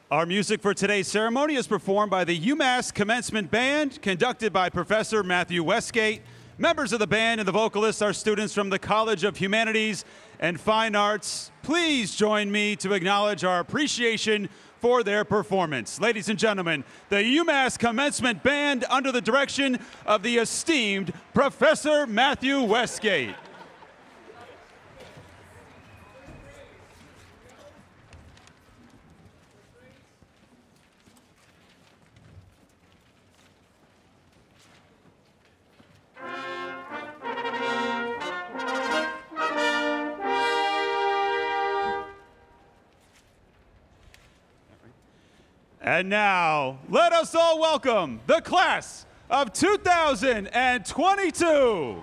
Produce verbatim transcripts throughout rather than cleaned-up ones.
Our music for today's ceremony is performed by the UMass Commencement Band, conducted by Professor Matthew Westgate. Members of the band and the vocalists are students from the College of Humanities and Fine Arts. Please join me to acknowledge our appreciation for their performance. Ladies and gentlemen, the UMass Commencement Band under the direction of the esteemed Professor Matthew Westgate. And now, let us all welcome the class of two thousand twenty-two.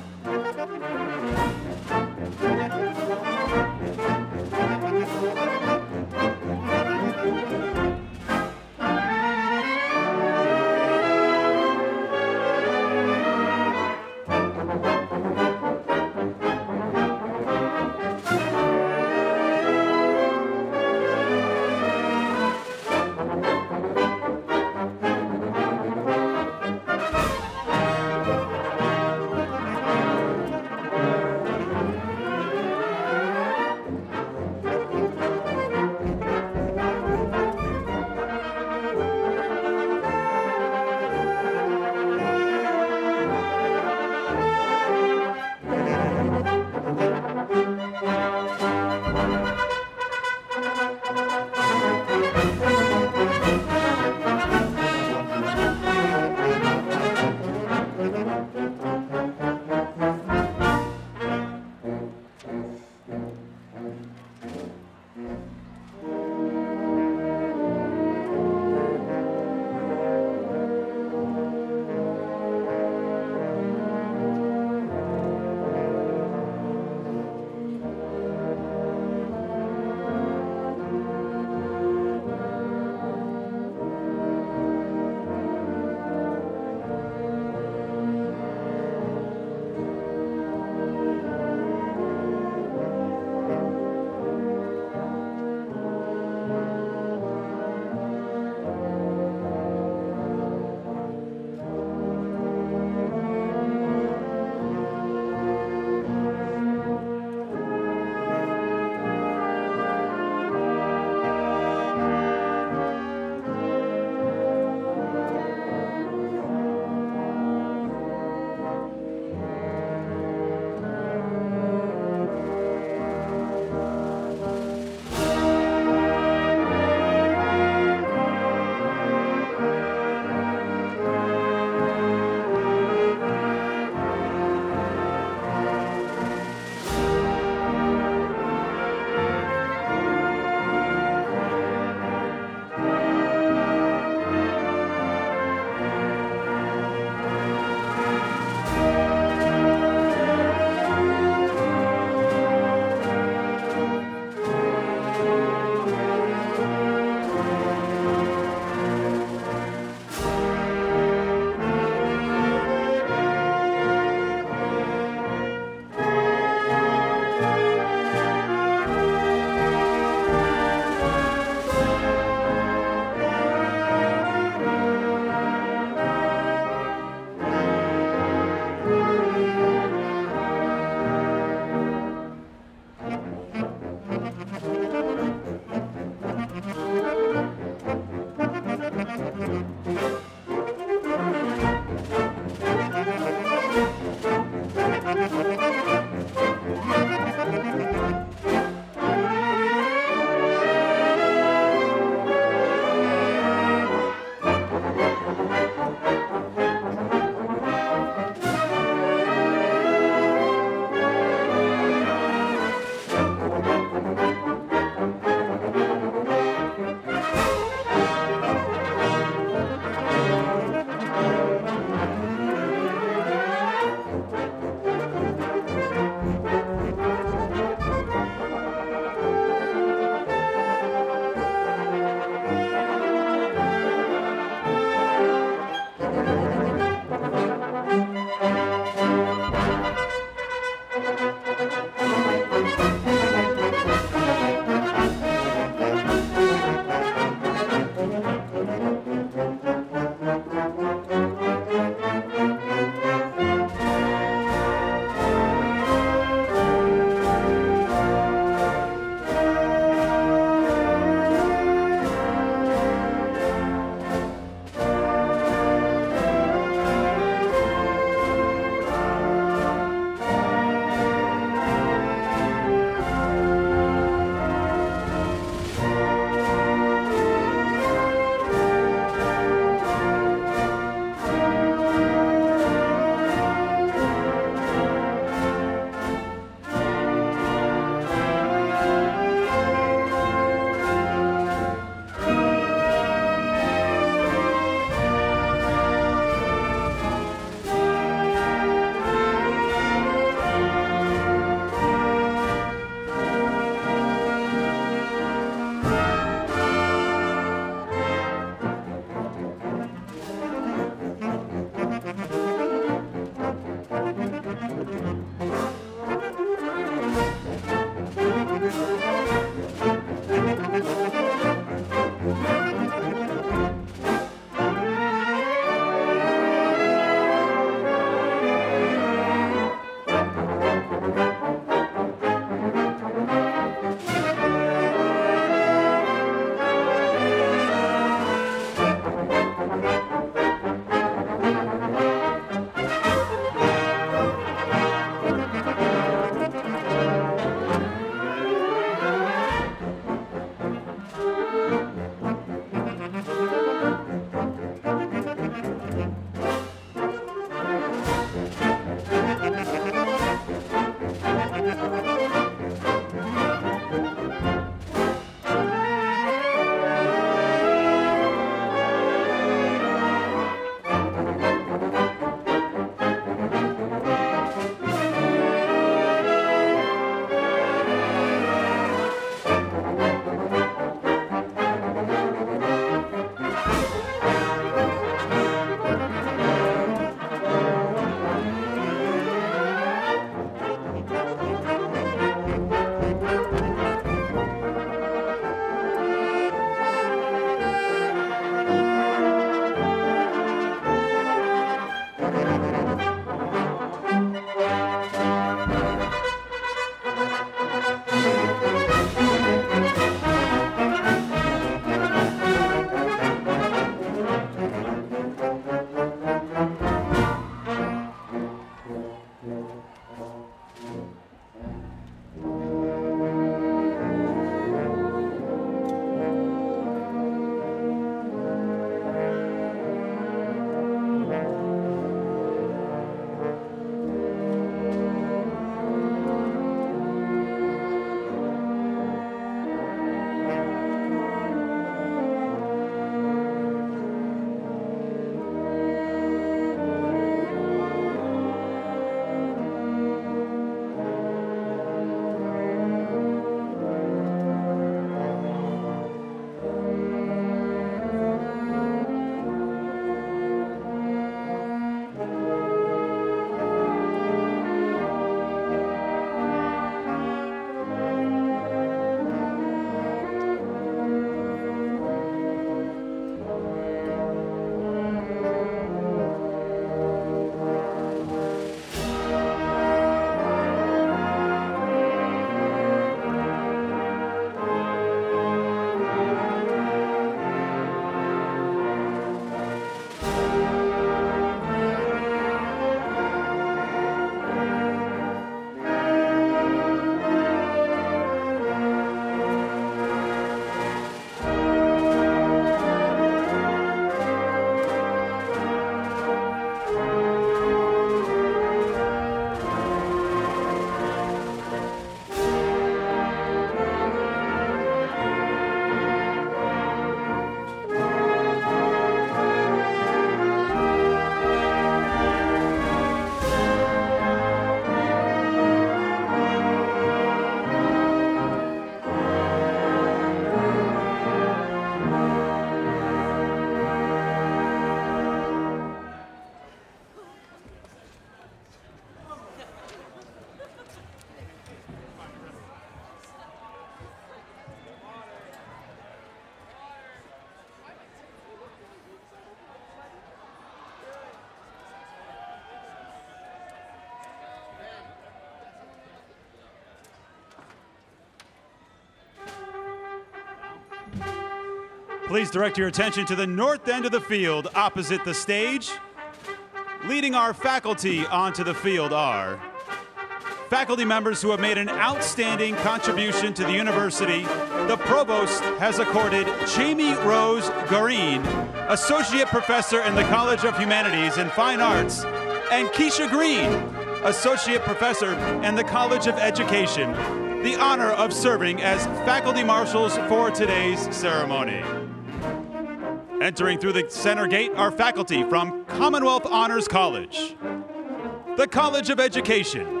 Please direct your attention to the north end of the field opposite the stage. Leading our faculty onto the field are faculty members who have made an outstanding contribution to the university. The provost has accorded Jamie Rose Gareen, Associate Professor in the College of Humanities and Fine Arts, and Keisha Green, Associate Professor in the College of Education, the honor of serving as faculty marshals for today's ceremony. Entering through the center gate are faculty from Commonwealth Honors College, the College of Education,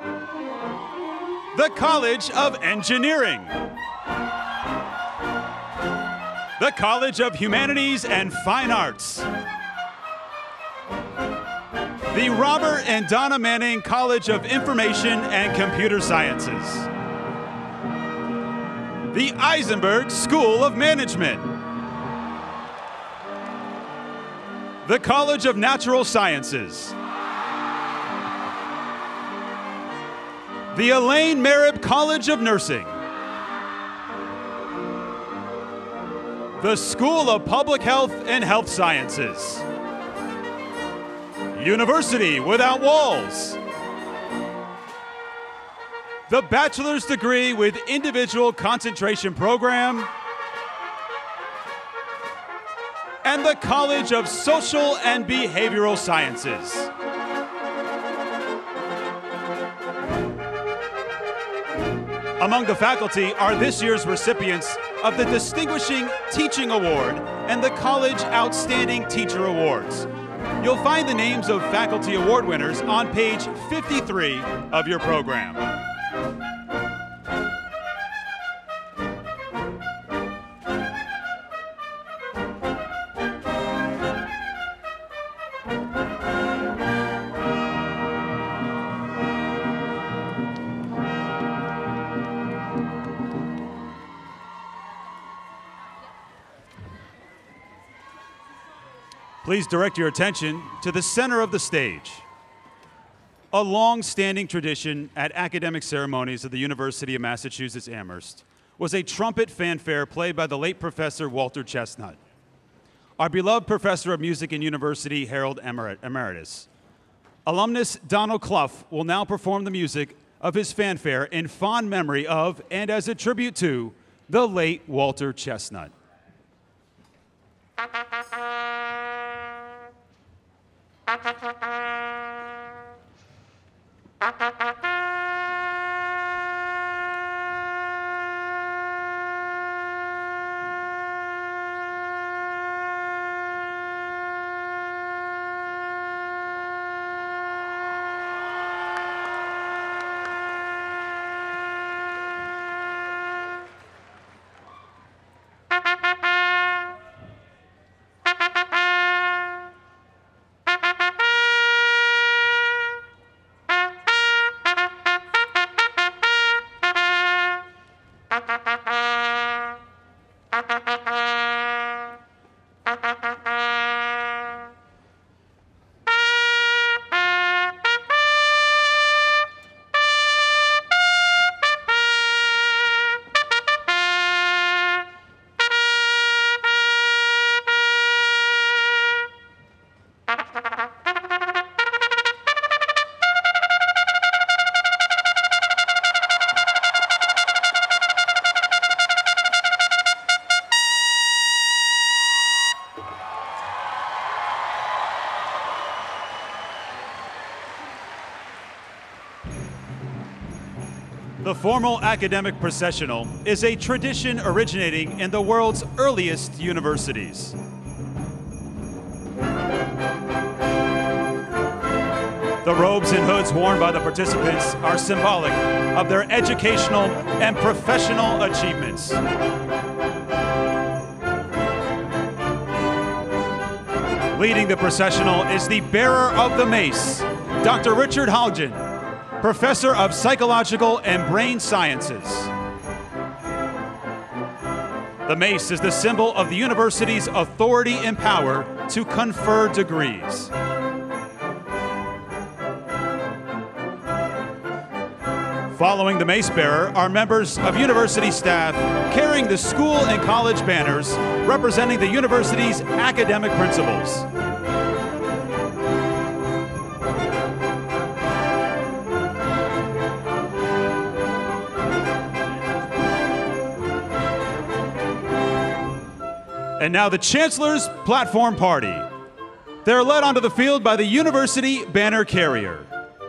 the College of Engineering, the College of Humanities and Fine Arts, the Robert and Donna Manning College of Information and Computer Sciences, the Eisenberg School of Management, the College of Natural Sciences, the Elaine Merribb College of Nursing, the School of Public Health and Health Sciences, University Without Walls, the bachelor's degree with individual concentration program, and the College of Social and Behavioral Sciences. Among the faculty are this year's recipients of the Distinguishing Teaching Award and the College Outstanding Teacher Awards. You'll find the names of faculty award winners on page fifty-three of your program. Please direct your attention to the center of the stage. A long-standing tradition at academic ceremonies of the University of Massachusetts Amherst was a trumpet fanfare played by the late Professor Walter Chestnut. Our beloved Professor of Music and University Herald Emeritus. Alumnus Donald Clough will now perform the music of his fanfare in fond memory of and as a tribute to the late Walter Chestnut. The formal academic processional is a tradition originating in the world's earliest universities. The robes and hoods worn by the participants are symbolic of their educational and professional achievements. Leading the processional is the bearer of the mace, Doctor Richard Halgen, Professor of Psychological and Brain Sciences. The mace is the symbol of the university's authority and power to confer degrees. Following the mace bearer are members of university staff carrying the school and college banners representing the university's academic principles. And now the Chancellor's Platform Party. They're led onto the field by the University Banner Carrier.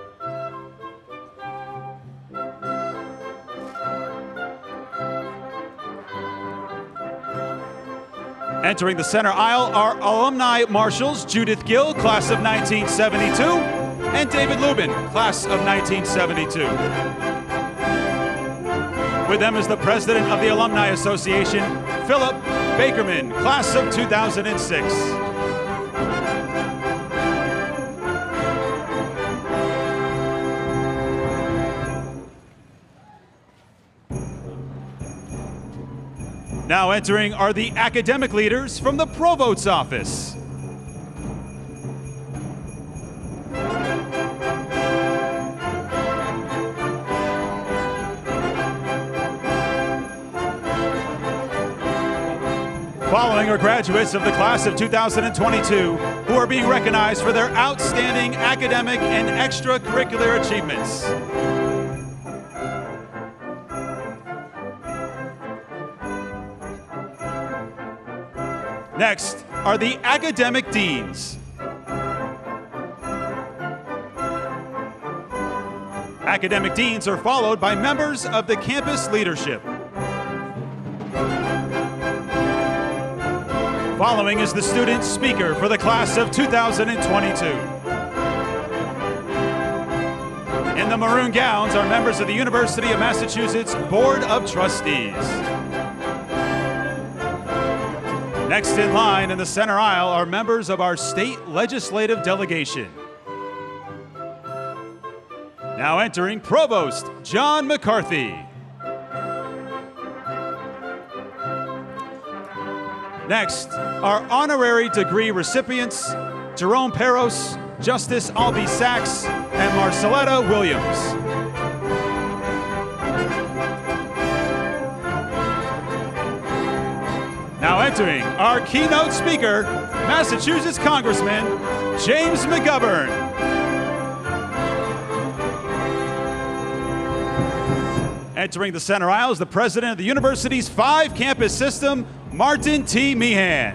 Entering the center aisle are alumni marshals Judith Gill, class of nineteen seventy-two, and David Lubin, class of nineteen seventy-two. With them is the president of the Alumni Association, Philip Bakerman, class of two thousand six. Now entering are the academic leaders from the Provost's office. Following are graduates of the class of two thousand twenty-two who are being recognized for their outstanding academic and extracurricular achievements. Next are the academic deans. Academic deans are followed by members of the campus leadership. Following is the student speaker for the class of two thousand twenty-two. In the maroon gowns are members of the University of Massachusetts Board of Trustees. Next in line in the center aisle are members of our state legislative delegation. Now entering Provost John McCarthy. Next are honorary degree recipients Jerome Peros, Justice Albie Sachs, and Marcelletta Williams. Now entering our keynote speaker, Massachusetts Congressman James McGovern. Entering the center aisle is the president of the university's five-campus system, Martin T. Meehan.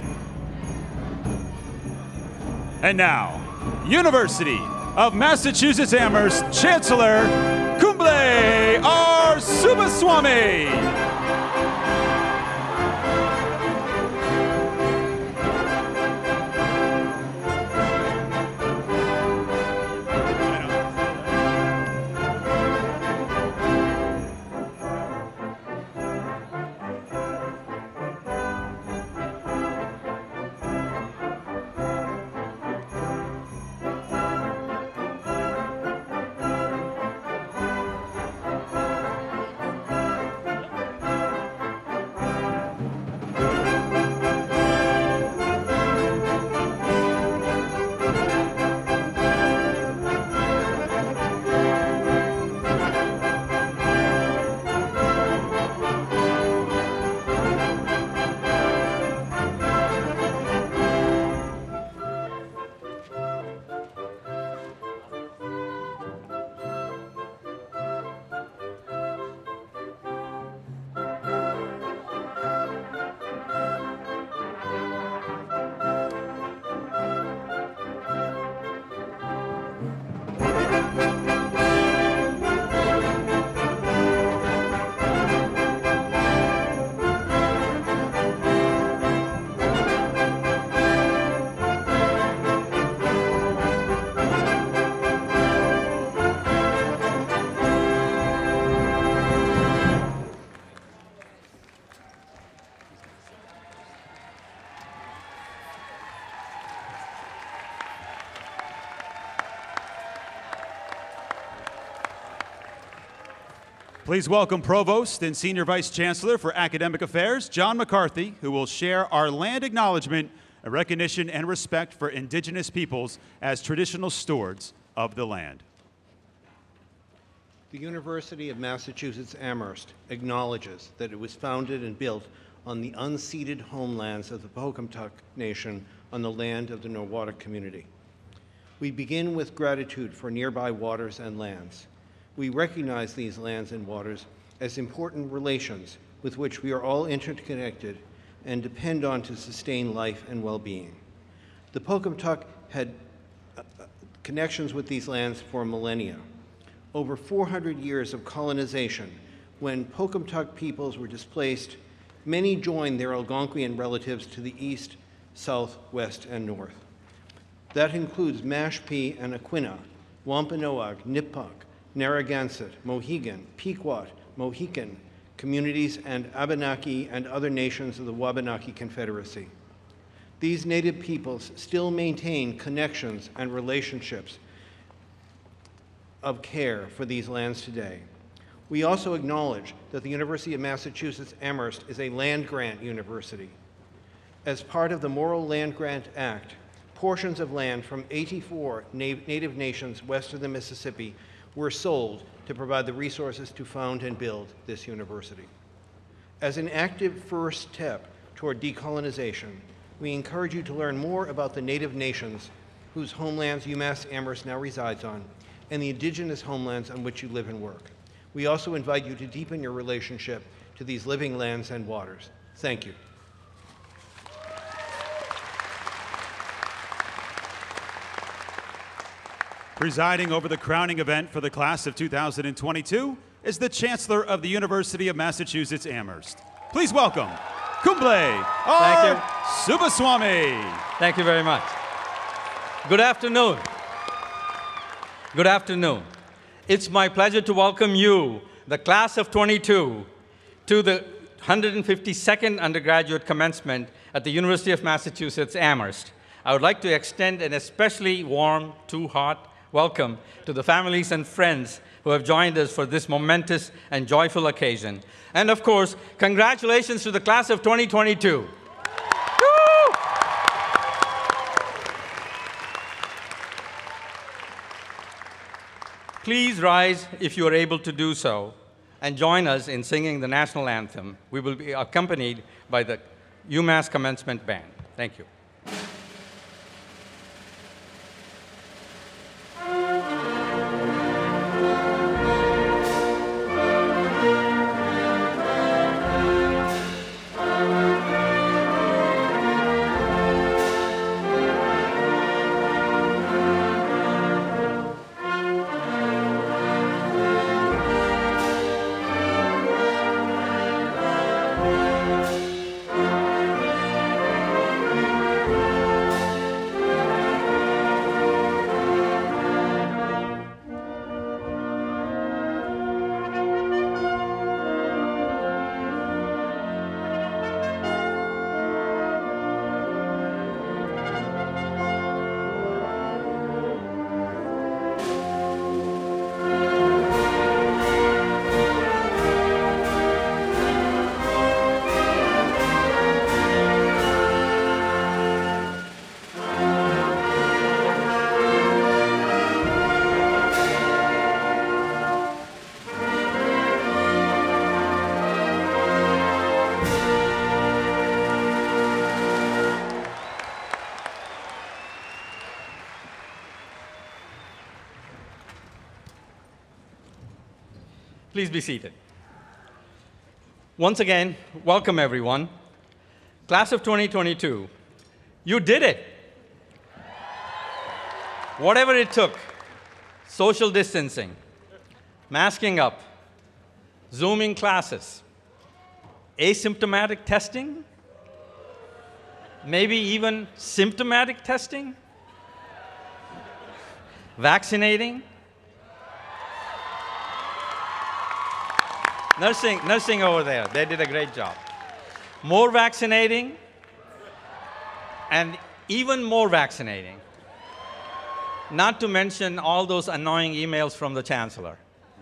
And now, University of Massachusetts Amherst Chancellor Kumble R. Subaswamy. Please welcome Provost and Senior Vice Chancellor for Academic Affairs, John McCarthy, who will share our land acknowledgement, a recognition and respect for Indigenous peoples as traditional stewards of the land. The University of Massachusetts Amherst acknowledges that it was founded and built on the unceded homelands of the Pocumtuck Nation on the land of the Norwottuck community. We begin with gratitude for nearby waters and lands. We recognize these lands and waters as important relations with which we are all interconnected and depend on to sustain life and well-being. The Pocumtuck had uh, connections with these lands for millennia. Over four hundred years of colonization, when Pocumtuck peoples were displaced, many joined their Algonquian relatives to the east, south, west, and north. That includes Mashpee and Aquinnah, Wampanoag, Nipmuc, Narragansett, Mohegan, Pequot, Mohican communities, and Abenaki and other nations of the Wabanaki Confederacy. These native peoples still maintain connections and relationships of care for these lands today. We also acknowledge that the University of Massachusetts Amherst is a land-grant university. As part of the Morrill Land Grant Act, portions of land from eighty-four na native nations west of the Mississippi were sold to provide the resources to found and build this university. As an active first step toward decolonization, we encourage you to learn more about the native nations whose homelands UMass Amherst now resides on, and the indigenous homelands on which you live and work. We also invite you to deepen your relationship to these living lands and waters. Thank you. Presiding over the crowning event for the class of two thousand twenty-two is the Chancellor of the University of Massachusetts Amherst. Please welcome Kumble R. Subaswamy. Thank you very much. Good afternoon. Good afternoon. It's my pleasure to welcome you, the class of twenty-two, to the one hundred fifty-second undergraduate commencement at the University of Massachusetts Amherst. I would like to extend an especially warm, too hot welcome to the families and friends who have joined us for this momentous and joyful occasion. And of course, congratulations to the class of twenty twenty-two. Woo! Please rise if you are able to do so and join us in singing the national anthem. We will be accompanied by the UMass Commencement Band. Thank you. Please be seated. Once again, welcome everyone. Class of twenty twenty-two, you did it. Whatever it took, social distancing, masking up, Zooming classes, asymptomatic testing, maybe even symptomatic testing, vaccinating, Nursing, nursing over there, they did a great job. More vaccinating, and even more vaccinating. Not to mention all those annoying emails from the Chancellor.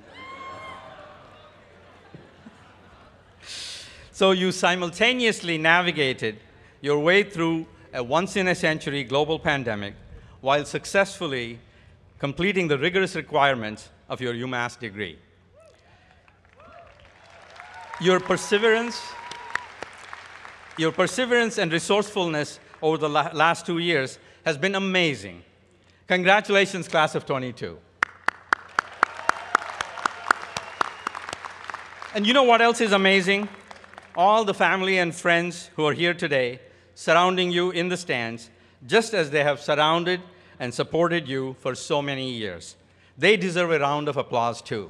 So you simultaneously navigated your way through a once-in-a-century global pandemic while successfully completing the rigorous requirements of your UMass degree. Your perseverance, your perseverance and resourcefulness over the la last two years has been amazing. Congratulations, class of twenty-two. And you know what else is amazing? All the family and friends who are here today surrounding you in the stands, just as they have surrounded and supported you for so many years. They deserve a round of applause, too.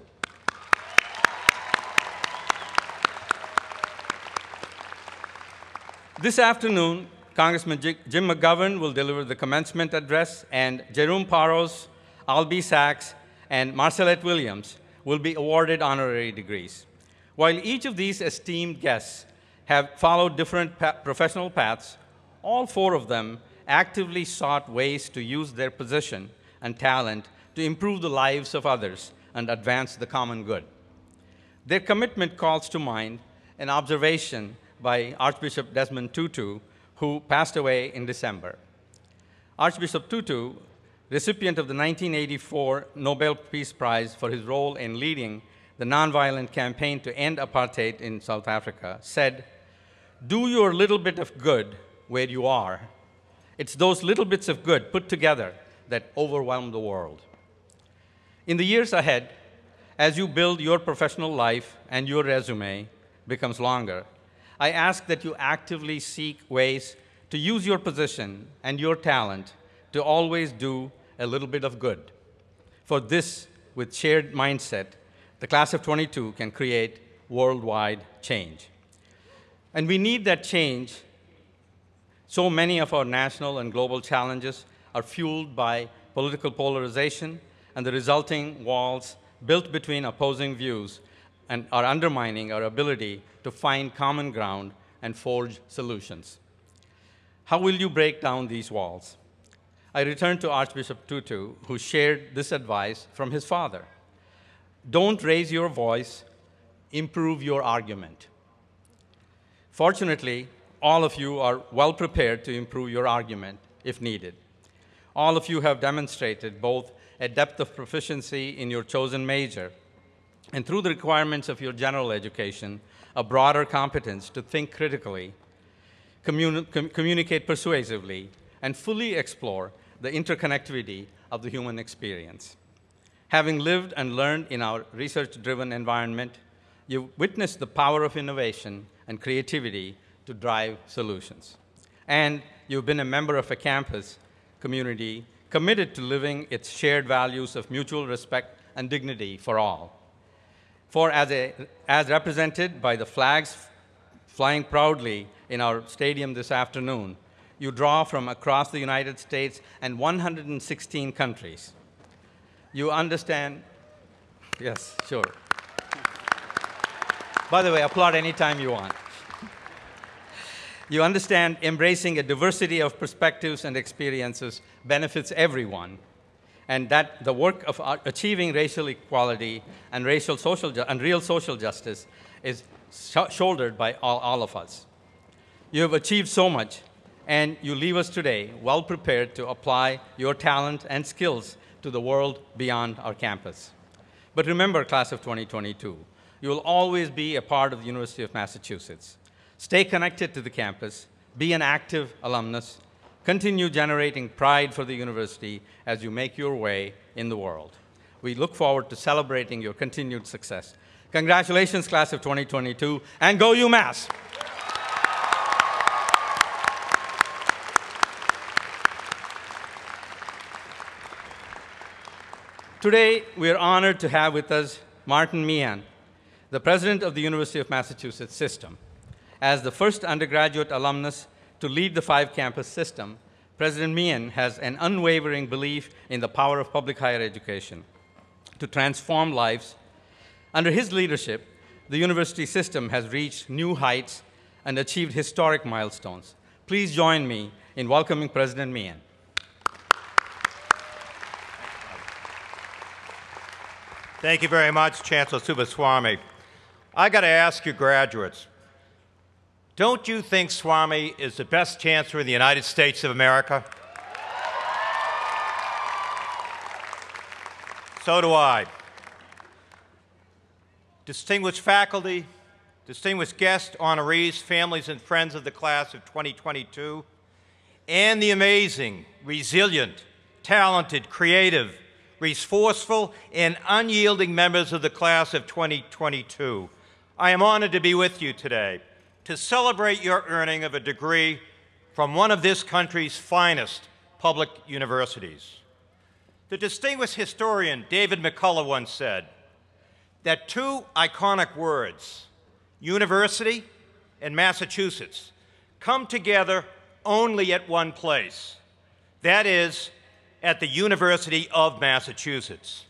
This afternoon, Congressman Jim McGovern will deliver the commencement address, and Jerome Paros, Albie Sachs, and Marcellette Williams will be awarded honorary degrees. While each of these esteemed guests have followed different pa professional paths, all four of them actively sought ways to use their position and talent to improve the lives of others and advance the common good. Their commitment calls to mind an observation by Archbishop Desmond Tutu, who passed away in December. Archbishop Tutu, recipient of the nineteen eighty-four Nobel Peace Prize for his role in leading the nonviolent campaign to end apartheid in South Africa, said, "Do your little bit of good where you are. It's those little bits of good put together that overwhelm the world." In the years ahead, as you build your professional life and your resume becomes longer, I ask that you actively seek ways to use your position and your talent to always do a little bit of good. For this, with shared mindset, the class of twenty-two can create worldwide change. And we need that change. So many of our national and global challenges are fueled by political polarization, and the resulting walls built between opposing views and are undermining our ability to find common ground and forge solutions. How will you break down these walls? I return to Archbishop Tutu, who shared this advice from his father. Don't raise your voice, improve your argument. Fortunately, all of you are well prepared to improve your argument if needed. All of you have demonstrated both a depth of proficiency in your chosen major and, through the requirements of your general education, a broader competence to think critically, communi com communicate persuasively, and fully explore the interconnectivity of the human experience. Having lived and learned in our research-driven environment, you've witnessed the power of innovation and creativity to drive solutions. And you've been a member of a campus community committed to living its shared values of mutual respect and dignity for all. For as, a, as represented by the flags flying proudly in our stadium this afternoon, you draw from across the United States and one hundred sixteen countries. You understand, yes, sure. By the way, applaud anytime you want. You understand embracing a diversity of perspectives and experiences benefits everyone, and that the work of achieving racial equality and, racial social and real social justice is sh shouldered by all, all of us. You have achieved so much, and you leave us today well prepared to apply your talent and skills to the world beyond our campus. But remember, class of twenty twenty-two, you will always be a part of the University of Massachusetts. Stay connected to the campus, be an active alumnus, continue generating pride for the university as you make your way in the world. We look forward to celebrating your continued success. Congratulations, class of twenty twenty-two, and go UMass! Today, we are honored to have with us Martin Meehan, the president of the University of Massachusetts system. As the first undergraduate alumnus to lead the five-campus system, President Meehan has an unwavering belief in the power of public higher education to transform lives. Under his leadership, the university system has reached new heights and achieved historic milestones. Please join me in welcoming President Meehan. Thank you very much, Chancellor Subaswamy. I got to ask you graduates, don't you think Swamy is the best chancellor in the United States of America? So do I. Distinguished faculty, distinguished guests, honorees, families, and friends of the class of twenty twenty-two, and the amazing, resilient, talented, creative, resourceful, and unyielding members of the class of twenty twenty-two. I am honored to be with you today to celebrate your earning of a degree from one of this country's finest public universities. The distinguished historian David McCullough once said that two iconic words, university and Massachusetts, come together only at one place. That is, at the University of Massachusetts.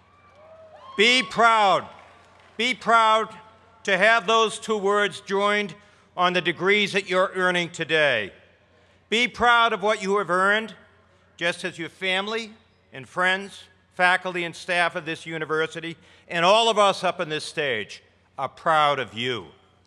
Be proud, be proud to have those two words joined on the degrees that you're earning today. Be proud of what you have earned, just as your family and friends, faculty and staff of this university, and all of us up on this stage are proud of you.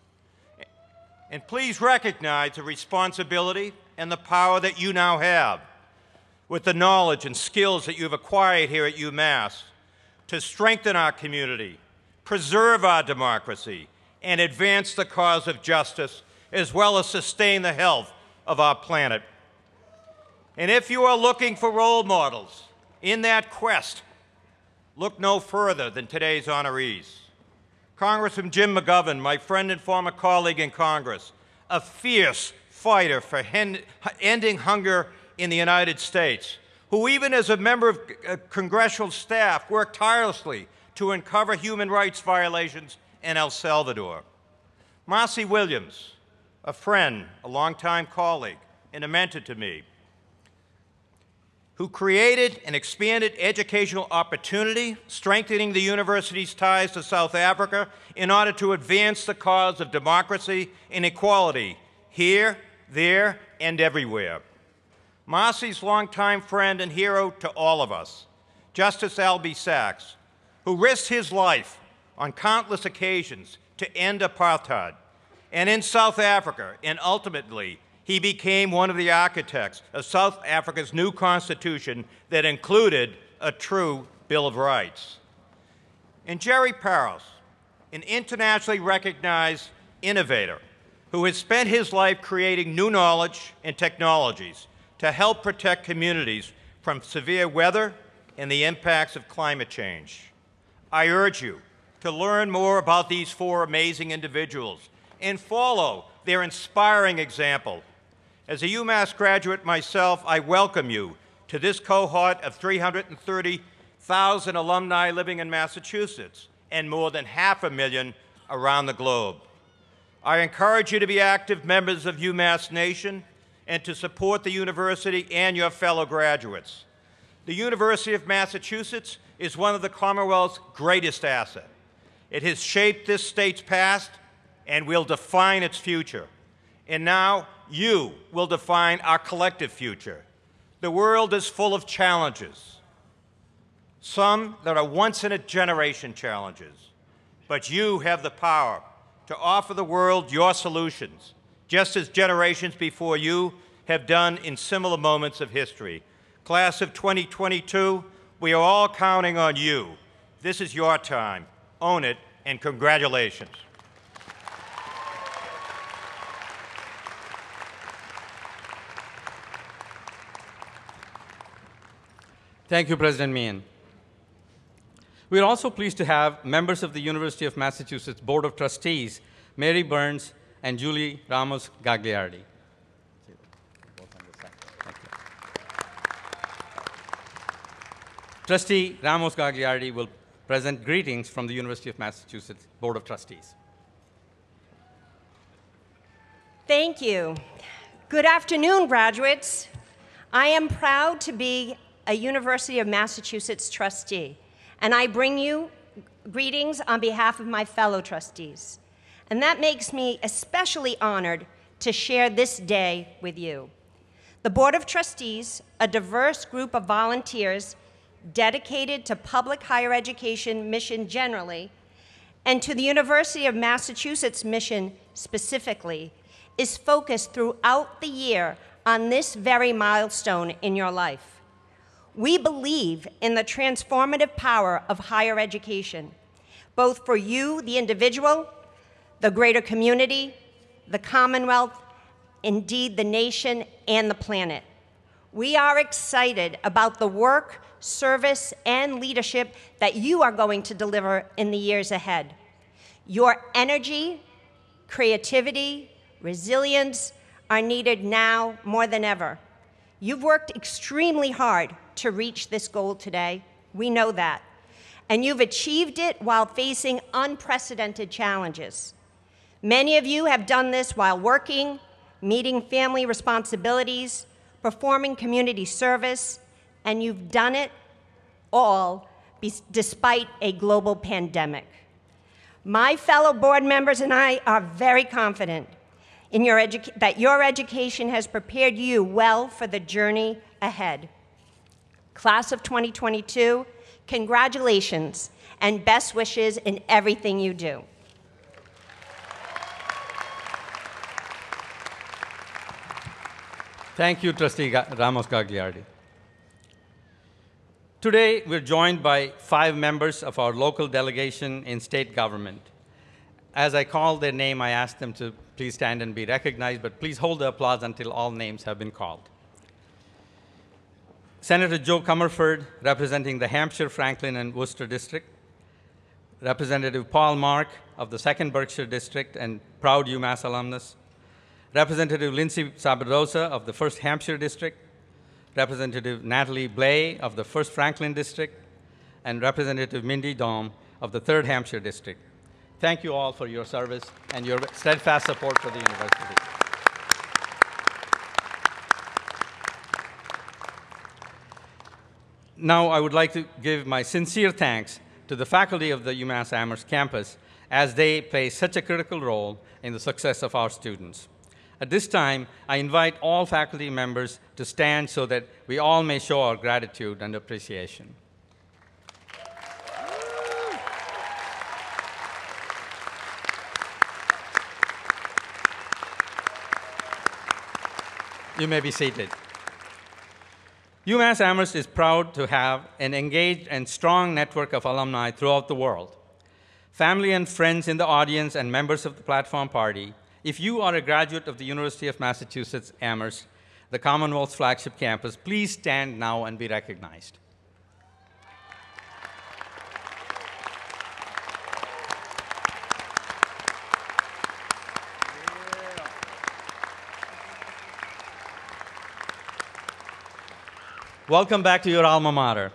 And please recognize the responsibility and the power that you now have with the knowledge and skills that you've acquired here at UMass to strengthen our community, preserve our democracy, and advance the cause of justice, as well as sustain the health of our planet. And if you are looking for role models in that quest, look no further than today's honorees. Congressman Jim McGovern, my friend and former colleague in Congress, a fierce fighter for ending hunger in the United States, who even as a member of uh, congressional staff worked tirelessly to uncover human rights violations in El Salvador. Marcy Williams, a friend, a longtime colleague, and a mentor to me, who created and expanded educational opportunity, strengthening the university's ties to South Africa in order to advance the cause of democracy and equality here, there, and everywhere. Marcy's longtime friend and hero to all of us, Justice Albie Sachs, who risked his life on countless occasions to end apartheid, and in South Africa, and ultimately, he became one of the architects of South Africa's new constitution that included a true Bill of Rights. And Jerry Paros, an internationally recognized innovator who has spent his life creating new knowledge and technologies to help protect communities from severe weather and the impacts of climate change. I urge you to learn more about these four amazing individuals and follow their inspiring example. As a UMass graduate myself, I welcome you to this cohort of three hundred thirty thousand alumni living in Massachusetts and more than half a million around the globe. I encourage you to be active members of UMass Nation and to support the university and your fellow graduates. The University of Massachusetts is one of the Commonwealth's greatest assets. It has shaped this state's past and will define its future. And now, you will define our collective future. The world is full of challenges, some that are once-in-a-generation challenges. But you have the power to offer the world your solutions, just as generations before you have done in similar moments of history. Class of twenty twenty-two, we are all counting on you. This is your time. Own it, and congratulations. Thank you, President Meehan. We are also pleased to have members of the University of Massachusetts Board of Trustees, Mary Burns and Julie Ramos Gagliardi. Trustee Ramos Gagliardi will present greetings from the University of Massachusetts Board of Trustees. Thank you. Good afternoon, graduates. I am proud to be a University of Massachusetts trustee, and I bring you greetings on behalf of my fellow trustees. And that makes me especially honored to share this day with you. The Board of Trustees, a diverse group of volunteers dedicated to public higher education mission generally, and to the University of Massachusetts mission specifically, is focused throughout the year on this very milestone in your life. We believe in the transformative power of higher education, both for you, the individual, the greater community, the Commonwealth, indeed the nation and the planet. We are excited about the work, service, and leadership that you are going to deliver in the years ahead. Your energy, creativity, resilience are needed now more than ever. You've worked extremely hard to reach this goal today. We know that. And you've achieved it while facing unprecedented challenges. Many of you have done this while working, meeting family responsibilities, performing community service, and you've done it all despite a global pandemic. My fellow board members and I are very confident in your edu- that your education has prepared you well for the journey ahead. Class of twenty twenty-two, congratulations and best wishes in everything you do. Thank you, Trustee Ramos Gagliardi. Today, we're joined by five members of our local delegation in state government. As I call their name, I ask them to please stand and be recognized, but please hold the applause until all names have been called. Senator Joe Comerford, representing the Hampshire, Franklin, and Worcester District. Representative Paul Mark of the second Berkshire District and proud UMass alumnus. Representative Lindsay Sabadosa of the first Hampshire District. Representative Natalie Blay of the first Franklin District. And Representative Mindy Daum of the third Hampshire District. Thank you all for your service and your steadfast support for the university. Now, I would like to give my sincere thanks to the faculty of the UMass Amherst campus as they play such a critical role in the success of our students. At this time, I invite all faculty members to stand so that we all may show our gratitude and appreciation. You may be seated. UMass Amherst is proud to have an engaged and strong network of alumni throughout the world. Family and friends in the audience and members of the platform party, if you are a graduate of the University of Massachusetts Amherst, the Commonwealth's flagship campus, please stand now and be recognized. Welcome back to your alma mater.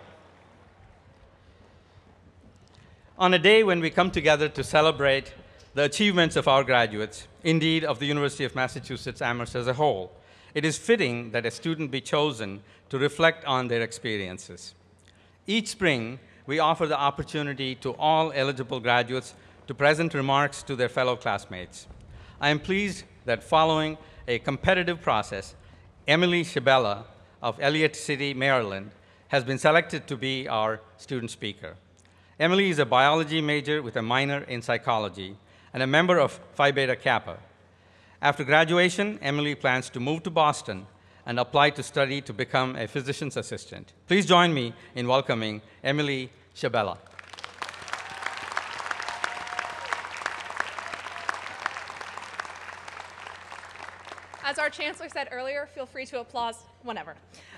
On a day when we come together to celebrate the achievements of our graduates, indeed of the University of Massachusetts Amherst as a whole, it is fitting that a student be chosen to reflect on their experiences. Each spring, we offer the opportunity to all eligible graduates to present remarks to their fellow classmates. I am pleased that following a competitive process, Emily Shabella of Elliott City, Maryland, has been selected to be our student speaker. Emily is a biology major with a minor in psychology and a member of Phi Beta Kappa. After graduation, Emily plans to move to Boston and apply to study to become a physician's assistant. Please join me in welcoming Emily Shabella. As our chancellor said earlier, feel free to applaud whenever.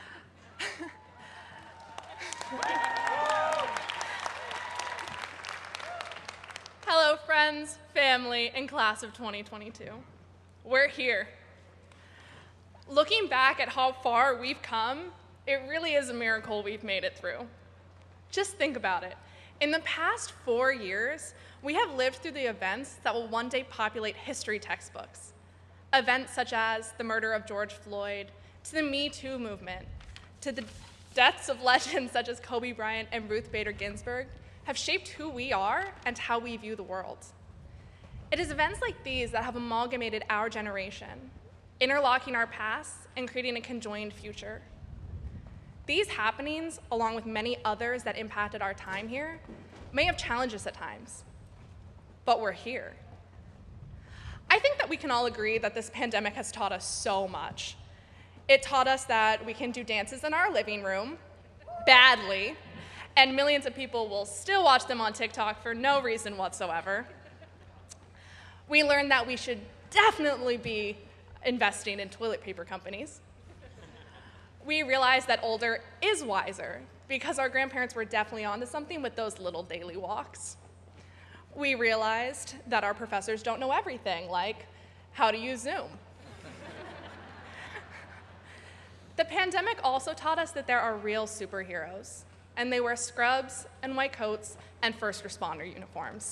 Hello, friends, family, and class of twenty twenty-two. We're here. Looking back at how far we've come, it really is a miracle we've made it through. Just think about it. In the past four years, we have lived through the events that will one day populate history textbooks. Events such as the murder of George Floyd, to the Me Too movement, to the deaths of legends such as Kobe Bryant and Ruth Bader Ginsburg, have shaped who we are and how we view the world. It is events like these that have amalgamated our generation, interlocking our pasts and creating a conjoined future. These happenings, along with many others that impacted our time here, may have challenged us at times, but we're here. I think that we can all agree that this pandemic has taught us so much. It taught us that we can do dances in our living room, badly, and millions of people will still watch them on TikTok for no reason whatsoever. We learned that we should definitely be investing in toilet paper companies. We realized that older is wiser because our grandparents were definitely onto something with those little daily walks. We realized that our professors don't know everything, like how to use Zoom. The pandemic also taught us that there are real superheroes, and they wear scrubs and white coats and first responder uniforms.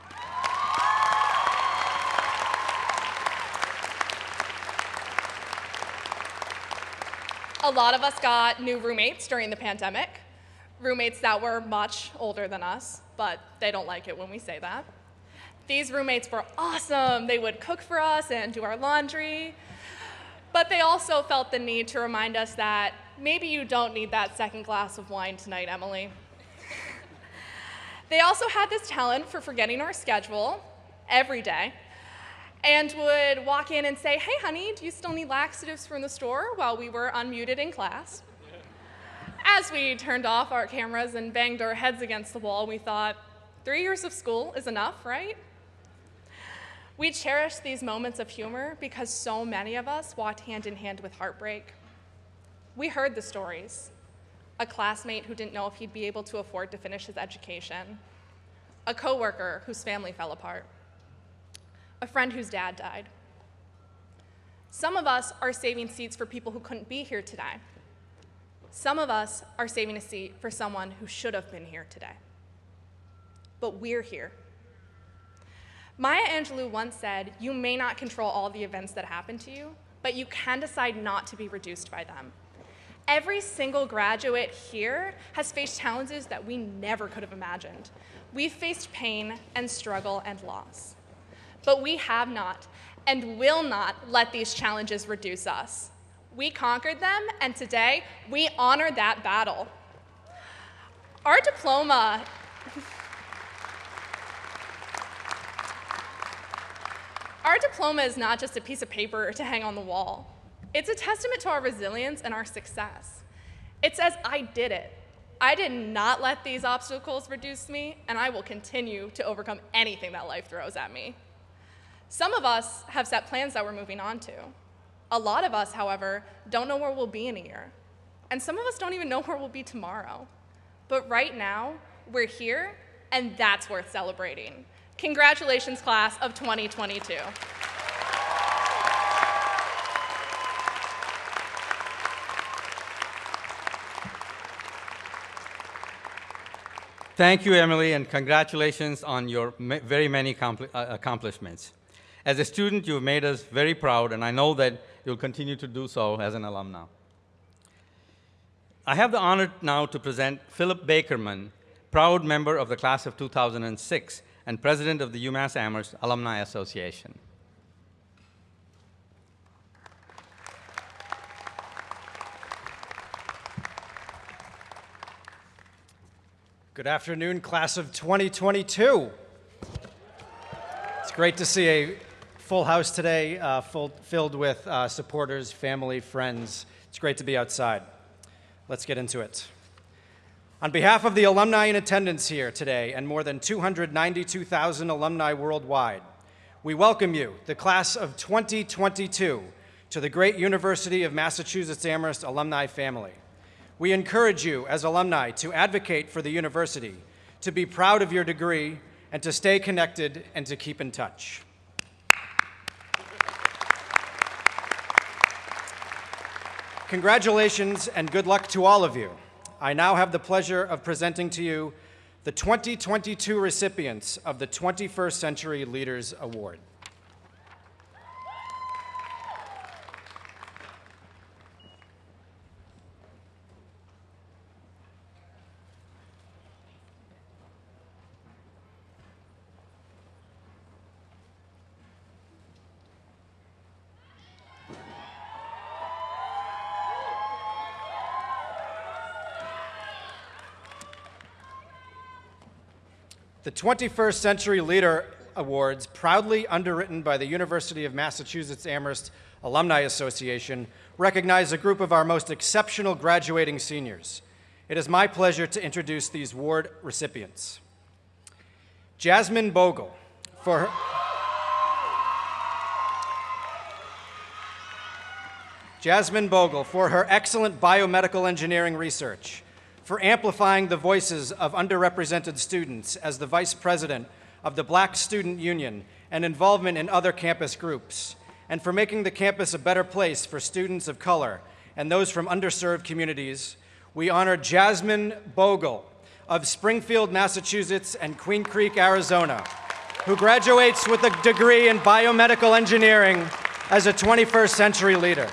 A lot of us got new roommates during the pandemic, roommates that were much older than us, but they don't like it when we say that. These roommates were awesome. They would cook for us and do our laundry, but they also felt the need to remind us that maybe you don't need that second glass of wine tonight, Emily. They also had this talent for forgetting our schedule every day and would walk in and say, "Hey, honey, do you still need laxatives from the store?" while we were unmuted in class. As we turned off our cameras and banged our heads against the wall, we thought, three years of school is enough, right? We cherish these moments of humor because so many of us walked hand in hand with heartbreak. We heard the stories. A classmate who didn't know if he'd be able to afford to finish his education. A coworker whose family fell apart. A friend whose dad died. Some of us are saving seats for people who couldn't be here today. Some of us are saving a seat for someone who should have been here today. But we're here. Maya Angelou once said, "You may not control all the events that happen to you, but you can decide not to be reduced by them." Every single graduate here has faced challenges that we never could have imagined. We've faced pain and struggle and loss. But we have not and will not let these challenges reduce us. We conquered them, and today we honor that battle. Our diploma Our diploma is not just a piece of paper to hang on the wall. It's a testament to our resilience and our success. It says, I did it. I did not let these obstacles reduce me, and I will continue to overcome anything that life throws at me. Some of us have set plans that we're moving on to. A lot of us, however, don't know where we'll be in a year. And some of us don't even know where we'll be tomorrow. But right now, we're here, and that's worth celebrating. Congratulations, class of twenty twenty-two. Thank you, Emily, and congratulations on your ma- very many compl- uh, accomplishments. As a student, you've made us very proud, and I know that you'll continue to do so as an alumna. I have the honor now to present Philip Bakerman, proud member of the class of two thousand six and president of the UMass Amherst Alumni Association. Good afternoon, class of twenty twenty-two. It's great to see a full house today, uh, full, filled with uh, supporters, family, friends. It's great to be outside. Let's get into it. On behalf of the alumni in attendance here today and more than two hundred ninety-two thousand alumni worldwide, we welcome you, the class of twenty twenty-two, to the great University of Massachusetts Amherst alumni family. We encourage you as alumni to advocate for the university, to be proud of your degree, and to stay connected and to keep in touch. Congratulations and good luck to all of you. I now have the pleasure of presenting to you the twenty twenty-two recipients of the twenty-first Century Leaders Award. The twenty-first Century Leader Awards, proudly underwritten by the University of Massachusetts Amherst Alumni Association, recognize a group of our most exceptional graduating seniors. It is my pleasure to introduce these award recipients. Jasmine Bogle, for her, Jasmine Bogle, for her excellent biomedical engineering research, for amplifying the voices of underrepresented students as the Vice President of the Black Student Union and involvement in other campus groups, and for making the campus a better place for students of color and those from underserved communities, we honor Jasmine Bogle of Springfield, Massachusetts and Queen Creek, Arizona, who graduates with a degree in biomedical engineering as a twenty-first century leader.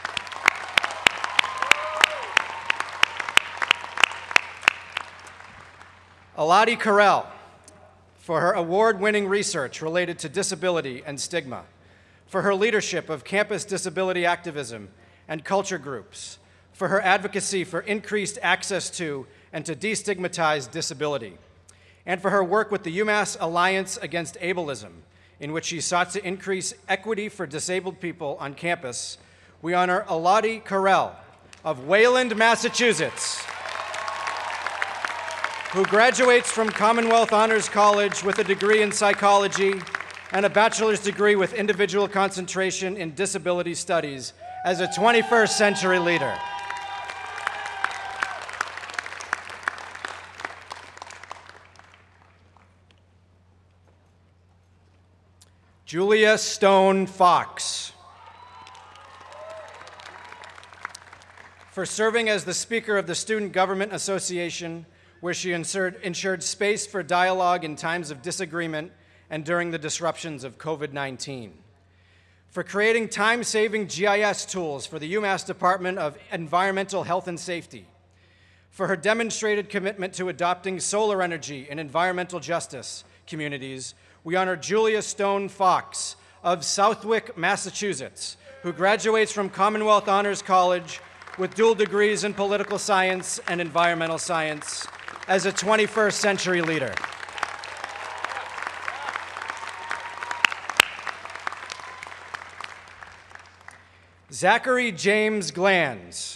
Aladi Carell, for her award-winning research related to disability and stigma, for her leadership of campus disability activism and culture groups, for her advocacy for increased access to and to destigmatize disability, and for her work with the UMass Alliance Against Ableism, in which she sought to increase equity for disabled people on campus, we honor Aladi Carell of Wayland, Massachusetts, who graduates from Commonwealth Honors College with a degree in psychology and a bachelor's degree with individual concentration in disability studies as a twenty-first century leader. Julia Stone Fox, for serving as the Speaker of the Student Government Association, where she ensured, ensured space for dialogue in times of disagreement and during the disruptions of COVID nineteen. For creating time-saving G I S tools for the UMass Department of Environmental Health and Safety. For her demonstrated commitment to adopting solar energy and environmental justice communities, we honor Julia Stone Fox of Southwick, Massachusetts, who graduates from Commonwealth Honors College with dual degrees in political science and environmental science as a twenty-first century leader. Zachary James Glanz,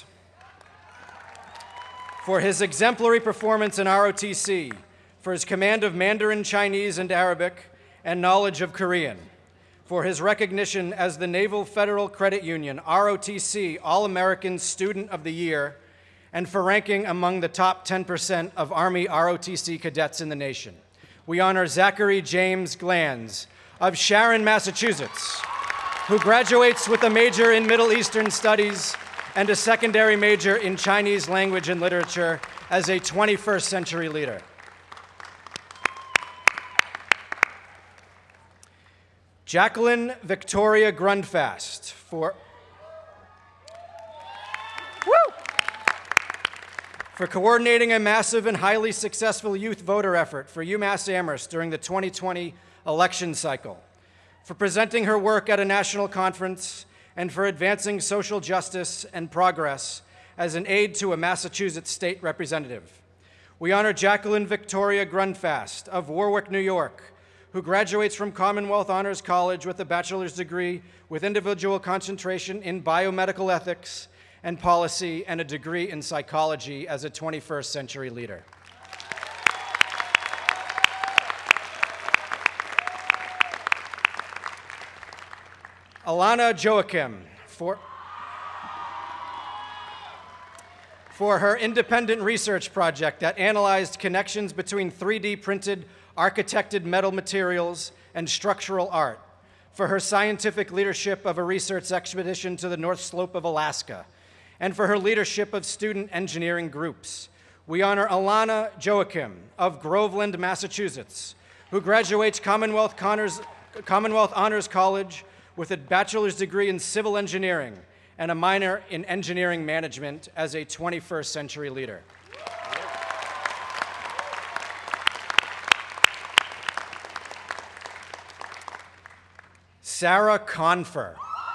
for his exemplary performance in R O T C, for his command of Mandarin, Chinese, and Arabic, and knowledge of Korean, for his recognition as the Naval Federal Credit Union R O T C All-American Student of the Year, and for ranking among the top ten percent of Army R O T C cadets in the nation. We honor Zachary James Glanz of Sharon, Massachusetts, who graduates with a major in Middle Eastern Studies and a secondary major in Chinese language and literature as a twenty-first century leader. Jacqueline Victoria Grundfast, for Woo! for coordinating a massive and highly successful youth voter effort for UMass Amherst during the twenty twenty election cycle, for presenting her work at a national conference, and for advancing social justice and progress as an aide to a Massachusetts state representative. We honor Jacqueline Victoria Grundfast of Warwick, New York, who graduates from Commonwealth Honors College with a bachelor's degree with individual concentration in biomedical ethics and policy and a degree in psychology as a twenty-first century leader. Alana Joachim, for, for her independent research project that analyzed connections between three D printed architected metal materials and structural art, for her scientific leadership of a research expedition to the North Slope of Alaska, and for her leadership of student engineering groups. We honor Alana Joachim of Groveland, Massachusetts, who graduates Commonwealth Honors, Commonwealth Honors College with a bachelor's degree in civil engineering and a minor in engineering management as a twenty-first century leader. Sarah Confer,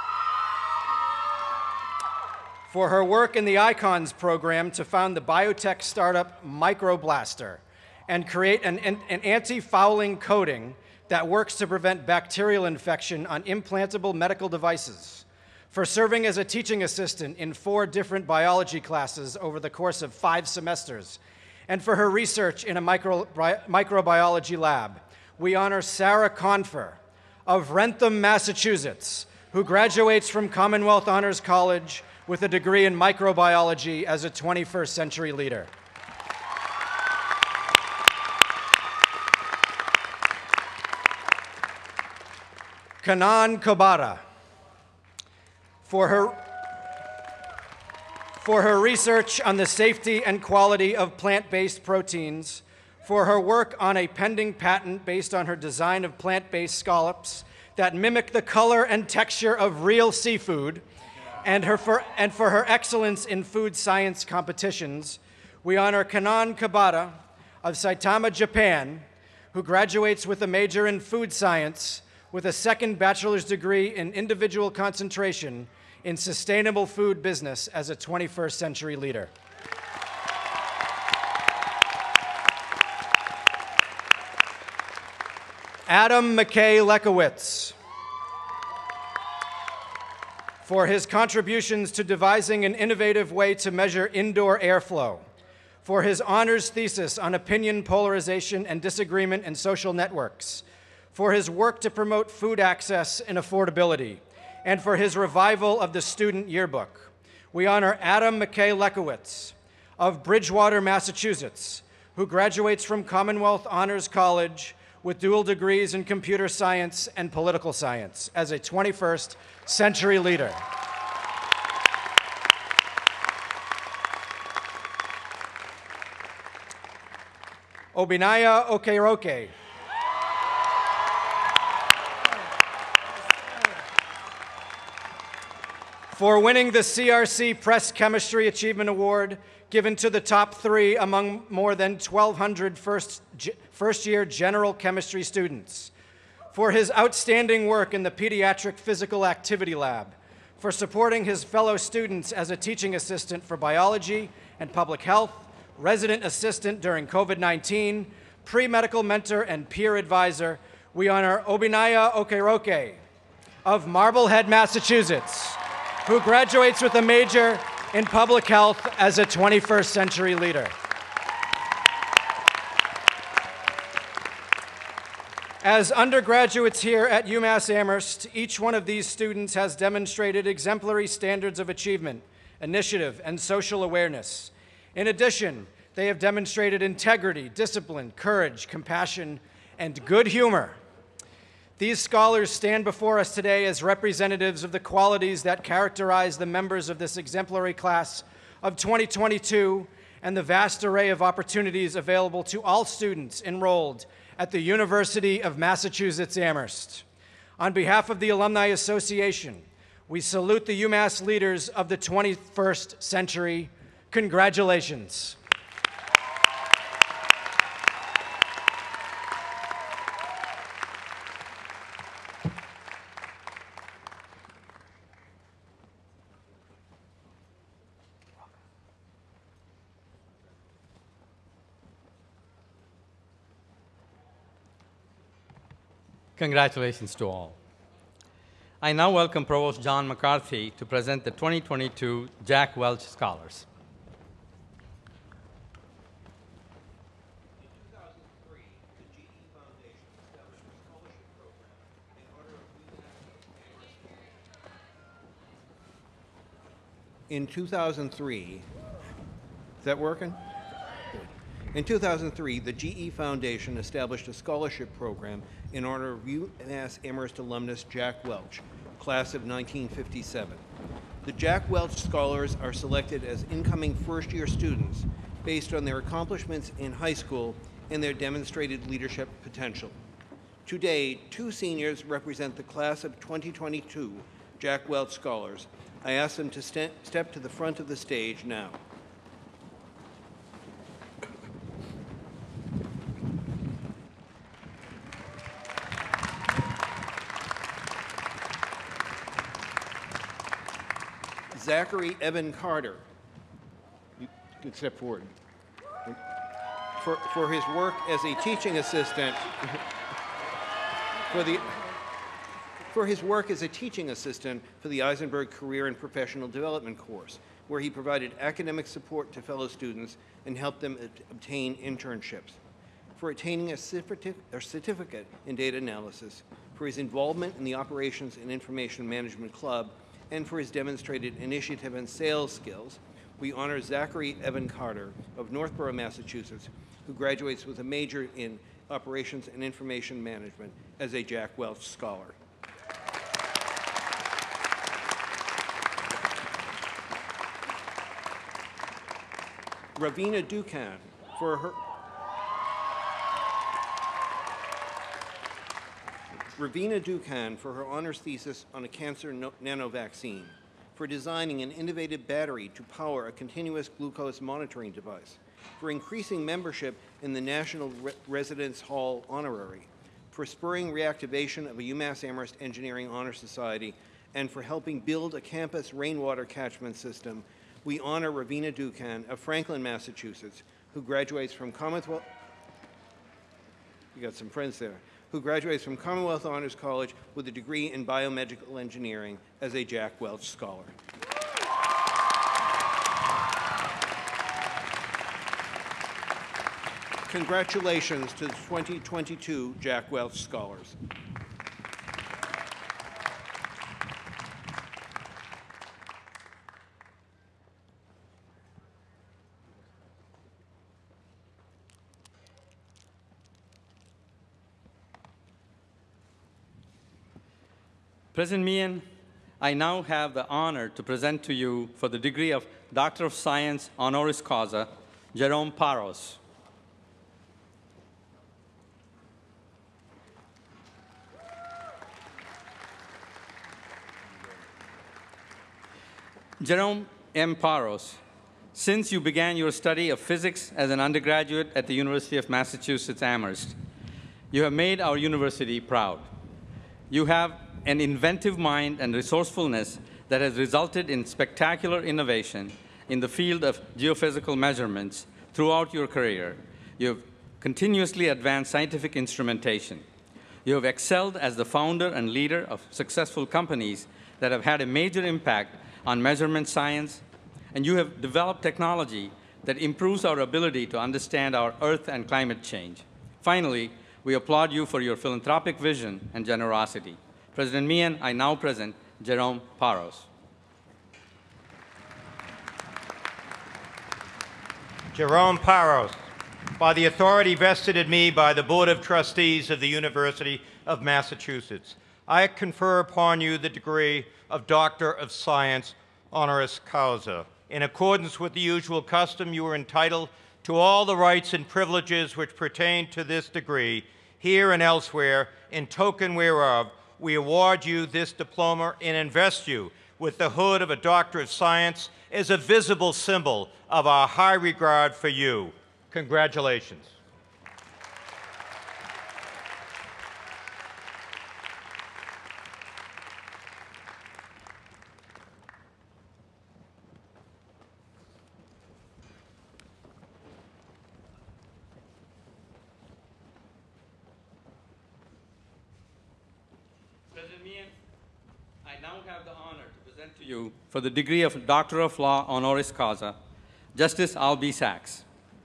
for her work in the ICONS program to found the biotech startup Microblaster and create an, an anti-fouling coating that works to prevent bacterial infection on implantable medical devices, for serving as a teaching assistant in four different biology classes over the course of five semesters, and for her research in a micro, microbiology lab. We honor Sarah Confer of Wrentham, Massachusetts, who graduates from Commonwealth Honors College with a degree in microbiology as a twenty-first century leader. Kanan Kobara, for her, for her research on the safety and quality of plant-based proteins, for her work on a pending patent based on her design of plant-based scallops that mimic the color and texture of real seafood, and, her for, and for her excellence in food science competitions, we honor Kanan Kobara of Saitama, Japan, who graduates with a major in food science with a second bachelor's degree in individual concentration in sustainable food business as a twenty-first century leader. Adam McKay Lekowitz, for his contributions to devising an innovative way to measure indoor airflow, for his honors thesis on opinion polarization and disagreement in social networks, for his work to promote food access and affordability, and for his revival of the student yearbook. We honor Adam McKay Lekowitz of Bridgewater, Massachusetts, who graduates from Commonwealth Honors College with dual degrees in computer science and political science as a twenty-first century leader. Obinaya Okeroke, for winning the C R C Press Chemistry Achievement Award, given to the top three among more than twelve hundred first, first-year general chemistry students, for his outstanding work in the Pediatric Physical Activity Lab, for supporting his fellow students as a teaching assistant for biology and public health, resident assistant during COVID nineteen, pre-medical mentor and peer advisor, we honor Obinaya Okeroke of Marblehead, Massachusetts, who graduates with a major in public health as a twenty-first century leader. As undergraduates here at UMass Amherst, each one of these students has demonstrated exemplary standards of achievement, initiative, and social awareness. In addition, they have demonstrated integrity, discipline, courage, compassion, and good humor. These scholars stand before us today as representatives of the qualities that characterize the members of this exemplary class of twenty twenty-two and the vast array of opportunities available to all students enrolled at the University of Massachusetts Amherst. On behalf of the Alumni Association, we salute the UMass leaders of the twenty-first century. Congratulations. Congratulations to all. I now welcome Provost John McCarthy to present the twenty twenty-two Jack Welch Scholars. In two thousand three, is that working? In two thousand three, the G E Foundation established a scholarship program in honor of UMass Amherst alumnus Jack Welch, class of nineteen fifty-seven. The Jack Welch Scholars are selected as incoming first-year students based on their accomplishments in high school and their demonstrated leadership potential. Today, two seniors represent the class of twenty twenty-two Jack Welch Scholars. I ask them to st- step to the front of the stage now. Zachary Evan Carter, you can step forward, for, for his work as a teaching assistant, for, the, for his work as a teaching assistant for the Eisenberg Career and Professional Development course, where he provided academic support to fellow students and helped them obtain internships. For attaining a certificate in data analysis, for his involvement in the Operations and Information Management Club, and for his demonstrated initiative and sales skills, we honor Zachary Evan Carter of Northborough, Massachusetts, who graduates with a major in Operations and Information Management as a Jack Welch Scholar. Ravina Dukan for her Ravina Dukan for her honors thesis on a cancer no nanovaccine, for designing an innovative battery to power a continuous glucose monitoring device, for increasing membership in the National Re Residence Hall Honorary, for spurring reactivation of a UMass Amherst Engineering Honor Society, and for helping build a campus rainwater catchment system. We honor Ravina Dukan of Franklin, Massachusetts, who graduates from Commonwealth. You got some friends there. Who graduates from Commonwealth Honors College with a degree in biomedical engineering as a Jack Welch Scholar. Congratulations to the twenty twenty-two Jack Welch Scholars. President Meehan, I now have the honor to present to you for the degree of Doctor of Science honoris causa, Jerome Paros. Jerome M. Paros, since you began your study of physics as an undergraduate at the University of Massachusetts Amherst, you have made our university proud. You have an inventive mind and resourcefulness that has resulted in spectacular innovation in the field of geophysical measurements throughout your career. You have continuously advanced scientific instrumentation. You have excelled as the founder and leader of successful companies that have had a major impact on measurement science, and you have developed technology that improves our ability to understand our Earth and climate change. Finally, we applaud you for your philanthropic vision and generosity. President Meehan, I now present Jerome Paros. Jerome Paros, by the authority vested in me by the Board of Trustees of the University of Massachusetts, I confer upon you the degree of Doctor of Science honoris causa. In accordance with the usual custom, you are entitled to all the rights and privileges which pertain to this degree, here and elsewhere, in token whereof we award you this diploma and invest you with the hood of a Doctor of Science as a visible symbol of our high regard for you. Congratulations. You for the degree of Doctor of Law honoris causa, Justice Al B. Sachs.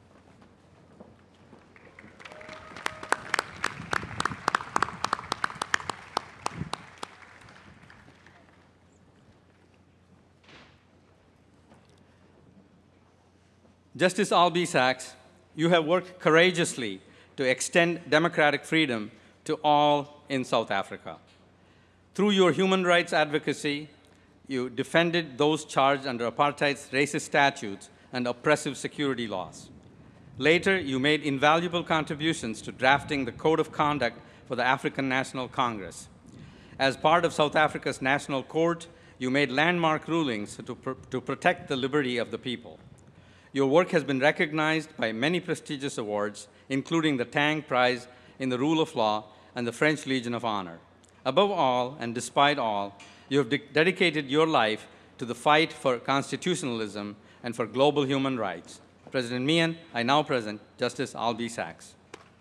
Justice Al B. Sachs, you have worked courageously to extend democratic freedom to all in South Africa. Through your human rights advocacy, you defended those charged under apartheid's racist statutes and oppressive security laws. Later, you made invaluable contributions to drafting the Code of Conduct for the African National Congress. As part of South Africa's National Court, you made landmark rulings to, pr to protect the liberty of the people. Your work has been recognized by many prestigious awards, including the Tang Prize in the Rule of Law and the French Legion of Honor. Above all, and despite all, you have de dedicated your life to the fight for constitutionalism and for global human rights. President Meehan, I now present Justice Al B. Sachs.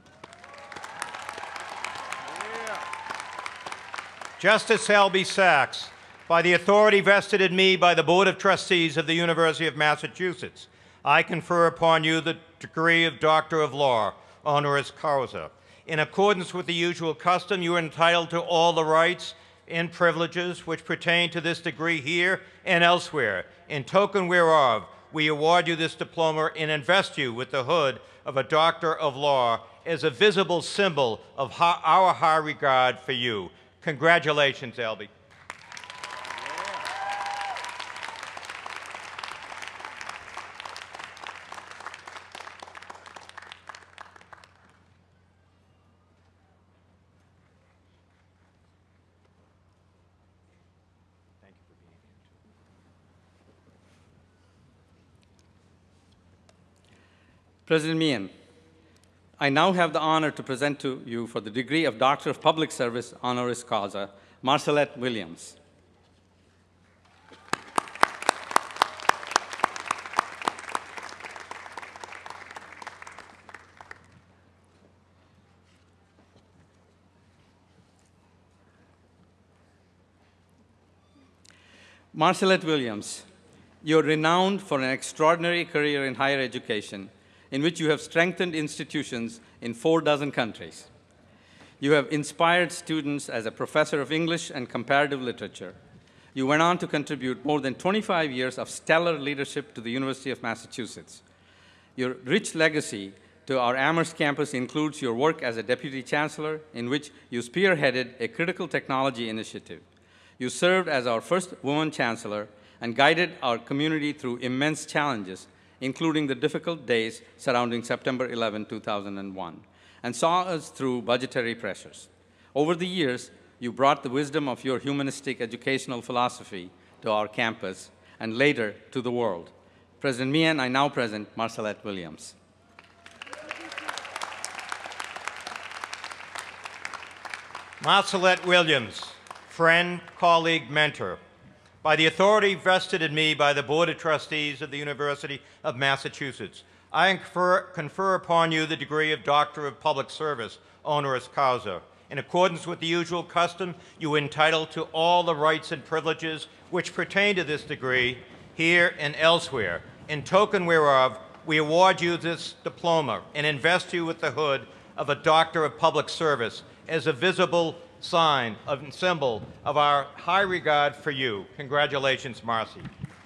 Yeah. Justice Al B. Sachs, by the authority vested in me by the Board of Trustees of the University of Massachusetts, I confer upon you the degree of Doctor of Law, honoris causa. In accordance with the usual custom, you are entitled to all the rights, and privileges which pertain to this degree here and elsewhere. In token whereof, we award you this diploma and invest you with the hood of a Doctor of Law as a visible symbol of ho- our high regard for you. Congratulations, Albie. President Meehan, I now have the honor to present to you for the degree of Doctor of Public Service honoris causa, Marcelette Williams. Marcelette Williams, you're renowned for an extraordinary career in higher education, in which you have strengthened institutions in four dozen countries. You have inspired students as a professor of English and comparative literature. You went on to contribute more than twenty-five years of stellar leadership to the University of Massachusetts. Your rich legacy to our Amherst campus includes your work as a deputy chancellor, in which you spearheaded a critical technology initiative. You served as our first woman chancellor and guided our community through immense challenges, including the difficult days surrounding September eleventh, two thousand one, and saw us through budgetary pressures. Over the years, you brought the wisdom of your humanistic educational philosophy to our campus and later to the world. President Meehan, I now present Marcelette Williams. Marcelette Williams, friend, colleague, mentor. By the authority vested in me by the Board of Trustees of the University of Massachusetts, I confer, confer upon you the degree of Doctor of Public Service, honoris causa. In accordance with the usual custom, you are entitled to all the rights and privileges which pertain to this degree here and elsewhere. In token whereof, we award you this diploma and invest you with the hood of a Doctor of Public Service as a visible sign of and symbol of our high regard for you. Congratulations, Marcy.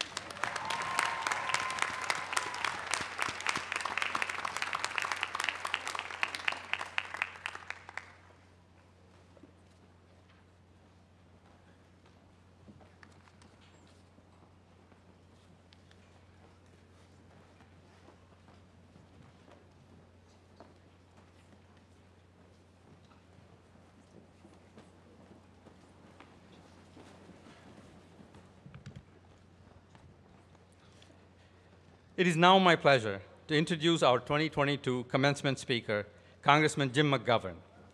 It is now my pleasure to introduce our twenty twenty-two commencement speaker, Congressman Jim McGovern.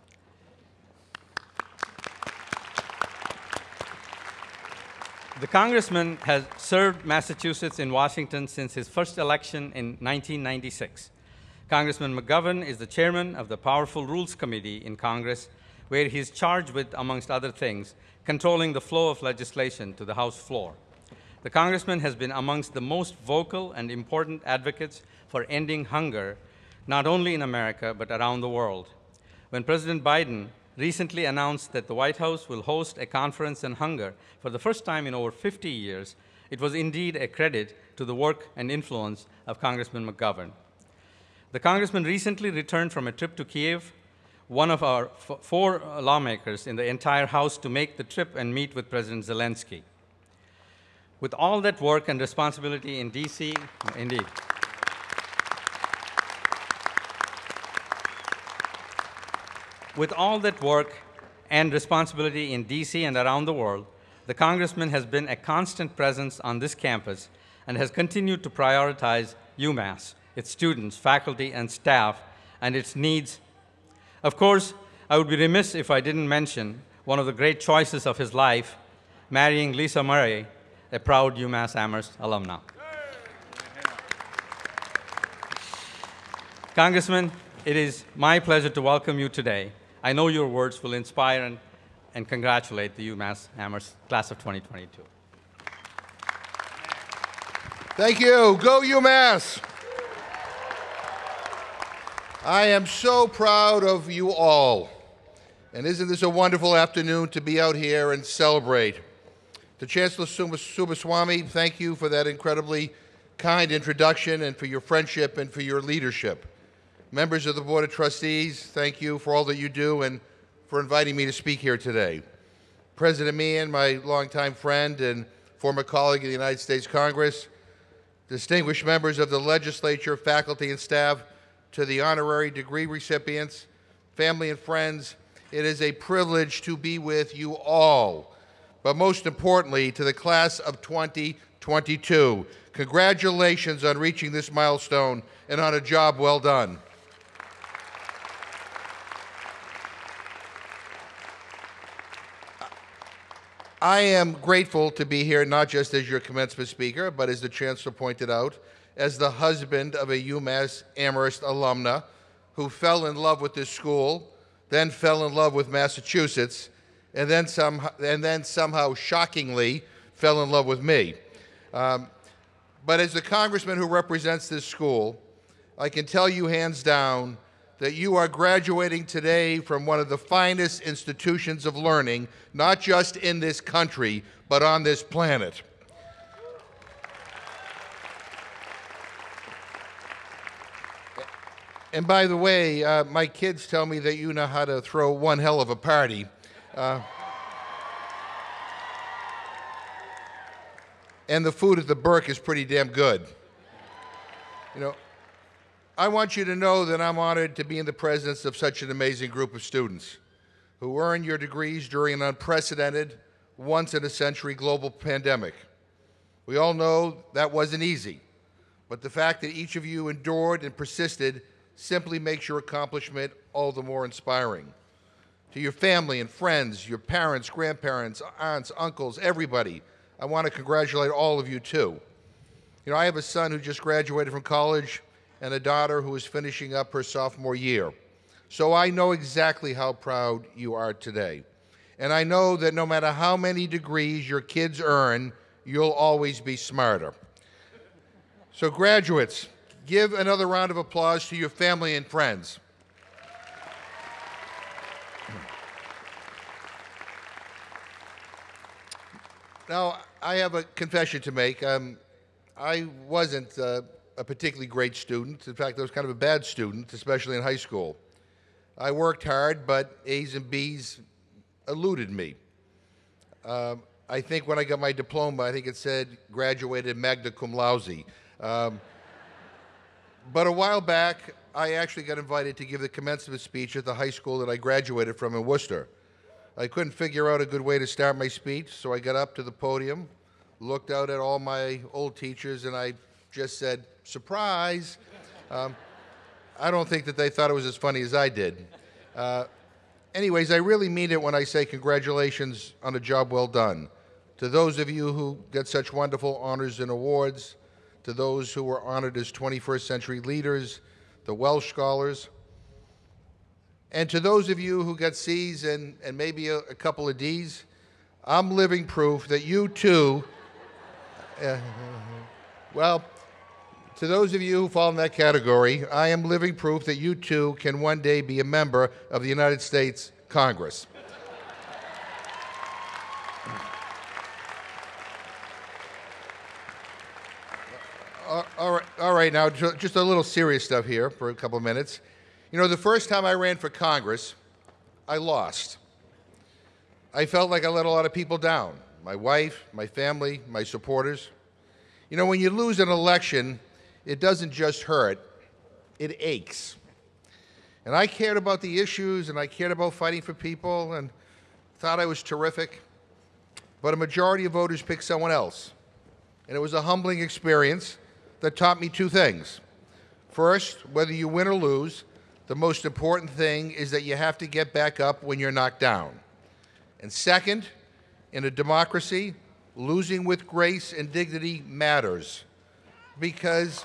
The congressman has served Massachusetts in Washington since his first election in nineteen ninety-six. Congressman McGovern is the chairman of the Powerful Rules Committee in Congress, where he is charged with, amongst other things, controlling the flow of legislation to the House floor. The congressman has been amongst the most vocal and important advocates for ending hunger, not only in America, but around the world. When President Biden recently announced that the White House will host a conference on hunger for the first time in over fifty years, it was indeed a credit to the work and influence of Congressman McGovern. The congressman recently returned from a trip to Kiev, one of our f- four lawmakers in the entire House to make the trip and meet with President Zelensky. With all that work and responsibility in D C, indeed. With all that work and responsibility in D C and around the world, the congressman has been a constant presence on this campus and has continued to prioritize UMass, its students, faculty, and staff, and its needs. Of course, I would be remiss if I didn't mention one of the great choices of his life, marrying Lisa Murray, a proud UMass Amherst alumna. Congressman, it is my pleasure to welcome you today. I know your words will inspire and, and congratulate the UMass Amherst class of twenty twenty-two. Thank you. Go UMass. I am so proud of you all. And isn't this a wonderful afternoon to be out here and celebrate? To Chancellor Subaswamy, thank you for that incredibly kind introduction and for your friendship and for your leadership. Members of the Board of Trustees, thank you for all that you do and for inviting me to speak here today. President Meehan, my longtime friend and former colleague in the United States Congress, distinguished members of the legislature, faculty and staff, to the honorary degree recipients, family and friends, it is a privilege to be with you all. But most importantly, to the class of twenty twenty-two, congratulations on reaching this milestone and on a job well done. I am grateful to be here not just as your commencement speaker, but as the Chancellor pointed out, as the husband of a UMass Amherst alumna who fell in love with this school, then fell in love with Massachusetts, and then, somehow, and then somehow shockingly fell in love with me. Um, but as the congressman who represents this school, I can tell you hands down that you are graduating today from one of the finest institutions of learning, not just in this country, but on this planet. And by the way, uh, my kids tell me that you know how to throw one hell of a party. Uh, and the food at the Burke is pretty damn good. You know, I want you to know that I'm honored to be in the presence of such an amazing group of students who earned your degrees during an unprecedented, once-in-a-century global pandemic. We all know that wasn't easy, but the fact that each of you endured and persisted simply makes your accomplishment all the more inspiring. To your family and friends, your parents, grandparents, aunts, uncles, everybody, I want to congratulate all of you too. You know, I have a son who just graduated from college and a daughter who is finishing up her sophomore year. So I know exactly how proud you are today. And I know that no matter how many degrees your kids earn, you'll always be smarter. So graduates, give another round of applause to your family and friends. Now, I have a confession to make. Um, I wasn't uh, a particularly great student. In fact, I was kind of a bad student, especially in high school. I worked hard, but A's and B's eluded me. Um, I think when I got my diploma, I think it said graduated magna cum laude. Um, but a while back, I actually got invited to give the commencement speech at the high school that I graduated from in Worcester. I couldn't figure out a good way to start my speech, so I got up to the podium, looked out at all my old teachers, and I just said, surprise. Um, I don't think that they thought it was as funny as I did. Uh, anyways, I really mean it when I say congratulations on a job well done. To those of you who get such wonderful honors and awards, to those who were honored as twenty-first century leaders, the Welsh Scholars, and to those of you who got C's and, and maybe a, a couple of D's, I'm living proof that you too, uh, well, to those of you who fall in that category, I am living proof that you too can one day be a member of the United States Congress. All right, all right, now just a little serious stuff here for a couple of minutes. You know, the first time I ran for Congress, I lost. I felt like I let a lot of people down, my wife, my family, my supporters. You know, when you lose an election, it doesn't just hurt, it aches. And I cared about the issues, and I cared about fighting for people, and thought I was terrific. But a majority of voters picked someone else. And it was a humbling experience that taught me two things. First, whether you win or lose, the most important thing is that you have to get back up when you're knocked down. And second, in a democracy, losing with grace and dignity matters. Because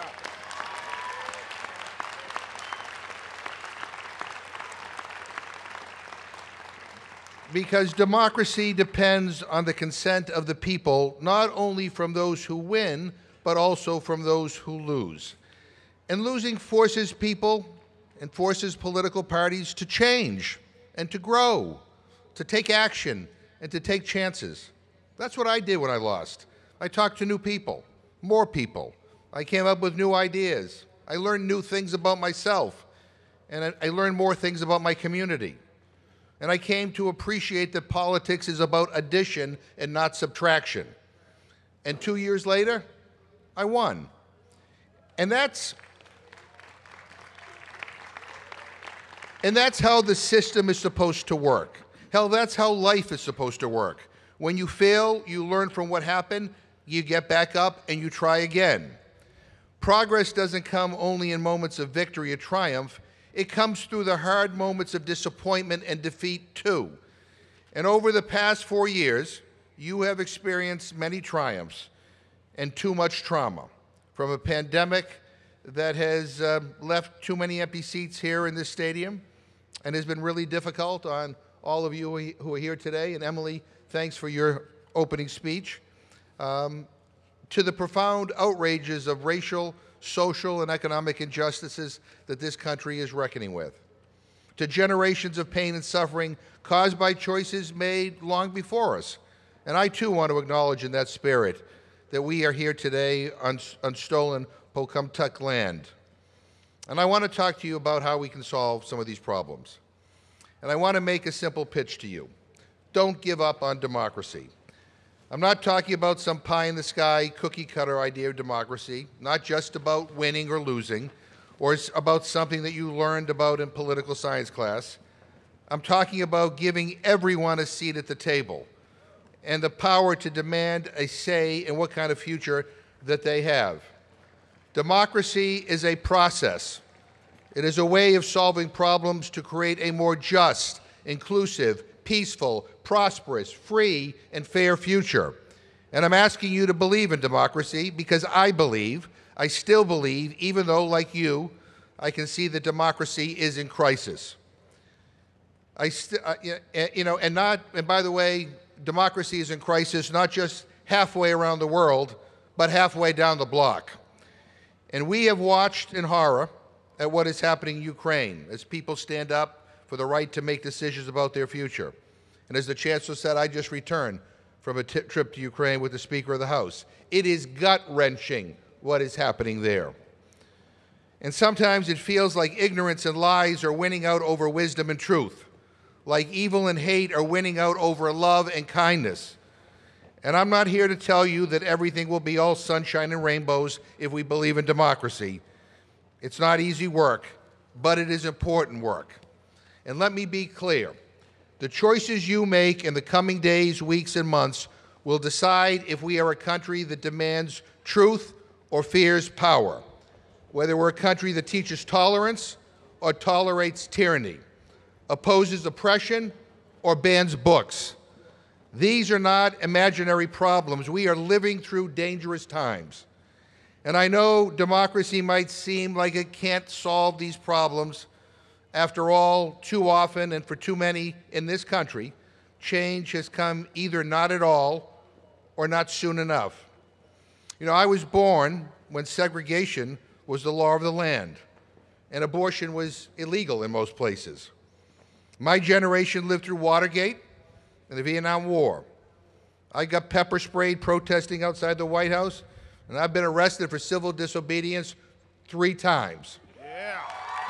Because democracy depends on the consent of the people, not only from those who win, but also from those who lose. And losing forces people and forces political parties to change and to grow, to take action, and to take chances. That's what I did when I lost. I talked to new people, more people. I came up with new ideas. I learned new things about myself, and I, I learned more things about my community. And I came to appreciate that politics is about addition and not subtraction. And two years later, I won. And that's, and that's how the system is supposed to work. Hell, that's how life is supposed to work. When you fail, you learn from what happened, you get back up, and you try again. Progress doesn't come only in moments of victory or triumph. It comes through the hard moments of disappointment and defeat, too. And over the past four years, you have experienced many triumphs and too much trauma. From a pandemic that has uh, left too many empty seats here in this stadium and has been really difficult on all of you who are here today. And Emily, thanks for your opening speech. Um, to the profound outrages of racial, social, and economic injustices that this country is reckoning with. To generations of pain and suffering caused by choices made long before us. And I, too, want to acknowledge in that spirit that we are here today on, on stolen Pocumtuck land. And I want to talk to you about how we can solve some of these problems. And I want to make a simple pitch to you. Don't give up on democracy. I'm not talking about some pie-in-the-sky, cookie-cutter idea of democracy, not just about winning or losing, or about something that you learned about in political science class. I'm talking about giving everyone a seat at the table and the power to demand a say in what kind of future that they have. Democracy is a process. It is a way of solving problems to create a more just, inclusive, peaceful, prosperous, free, and fair future. And I'm asking you to believe in democracy because I believe, I still believe, even though, like you, I can see that democracy is in crisis. I st uh, you know, and not, and by the way, democracy is in crisis not just halfway around the world, but halfway down the block. And we have watched in horror at what is happening in Ukraine as people stand up for the right to make decisions about their future. And as the Chancellor said, I just returned from a trip to Ukraine with the Speaker of the House. It is gut-wrenching what is happening there. And sometimes it feels like ignorance and lies are winning out over wisdom and truth, like evil and hate are winning out over love and kindness. And I'm not here to tell you that everything will be all sunshine and rainbows if we believe in democracy. It's not easy work, but it is important work. And let me be clear. The choices you make in the coming days, weeks, and months will decide if we are a country that demands truth or fears power, whether we're a country that teaches tolerance or tolerates tyranny, opposes oppression or bans books. These are not imaginary problems. We are living through dangerous times. And I know democracy might seem like it can't solve these problems. After all, too often and for too many in this country, change has come either not at all or not soon enough. You know, I was born when segregation was the law of the land, and abortion was illegal in most places. My generation lived through Watergate and the Vietnam War. I got pepper sprayed protesting outside the White House, and I've been arrested for civil disobedience three times. Yeah.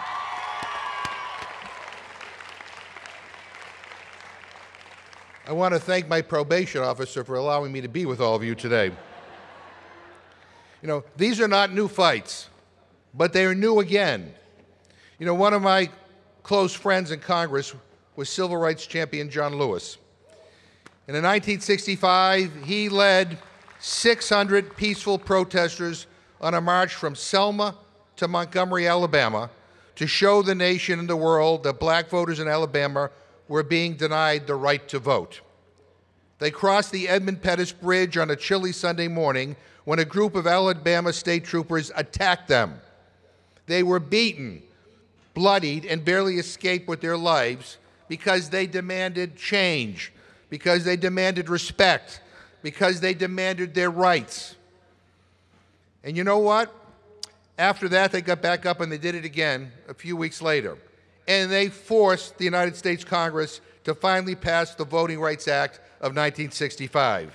I want to thank my probation officer for allowing me to be with all of you today. You know, these are not new fights, but they are new again. You know, one of my close friends in Congress was civil rights champion John Lewis. And in nineteen sixty-five, he led six hundred peaceful protesters on a march from Selma to Montgomery, Alabama, to show the nation and the world that black voters in Alabama were being denied the right to vote. They crossed the Edmund Pettus Bridge on a chilly Sunday morning when a group of Alabama state troopers attacked them. They were beaten, bloodied, and barely escaped with their lives because they demanded change, because they demanded respect, because they demanded their rights. And you know what? After that, they got back up and they did it again a few weeks later. and they forced the United States Congress to finally pass the Voting Rights Act of nineteen sixty-five.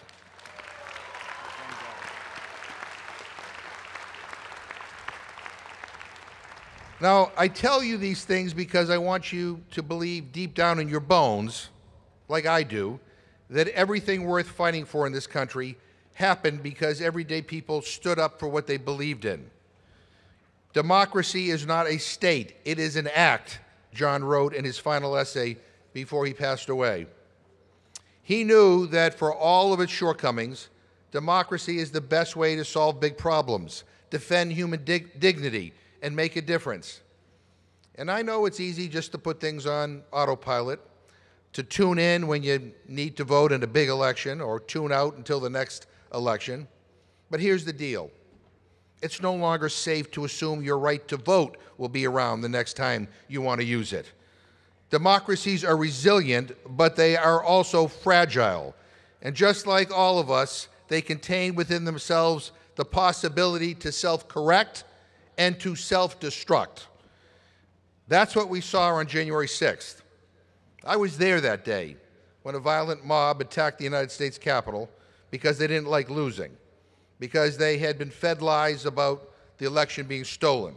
Now, I tell you these things because I want you to believe deep down in your bones, like I do, that everything worth fighting for in this country happened because everyday people stood up for what they believed in. Democracy is not a state, it is an act, John wrote in his final essay before he passed away. He knew that for all of its shortcomings, democracy is the best way to solve big problems, defend human dig- dignity, and make a difference. And I know it's easy just to put things on autopilot, to tune in when you need to vote in a big election or tune out until the next election. But here's the deal. It's no longer safe to assume your right to vote will be around the next time you want to use it. Democracies are resilient, but they are also fragile. And just like all of us, they contain within themselves the possibility to self-correct and to self-destruct. That's what we saw on January sixth. I was there that day when a violent mob attacked the United States Capitol because they didn't like losing, because they had been fed lies about the election being stolen.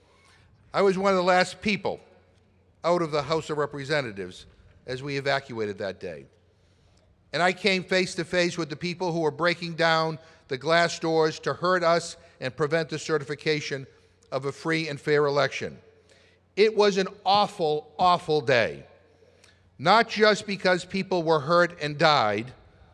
I was one of the last people out of the House of Representatives as we evacuated that day. And I came face to face with the people who were breaking down the glass doors to hurt us and prevent the certification of a free and fair election. It was an awful, awful day. Not just because people were hurt and died,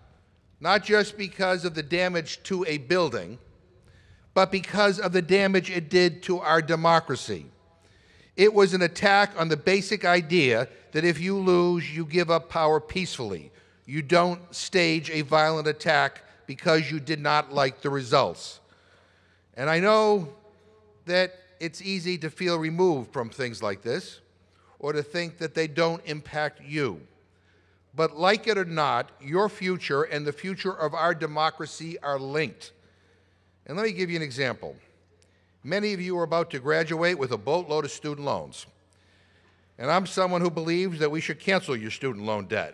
not just because of the damage to a building, but because of the damage it did to our democracy. It was an attack on the basic idea that if you lose, you give up power peacefully. You don't stage a violent attack because you did not like the results. And I know that it's easy to feel removed from things like this or to think that they don't impact you. But like it or not, your future and the future of our democracy are linked. And let me give you an example. Many of you are about to graduate with a boatload of student loans. And I'm someone who believes that we should cancel your student loan debt.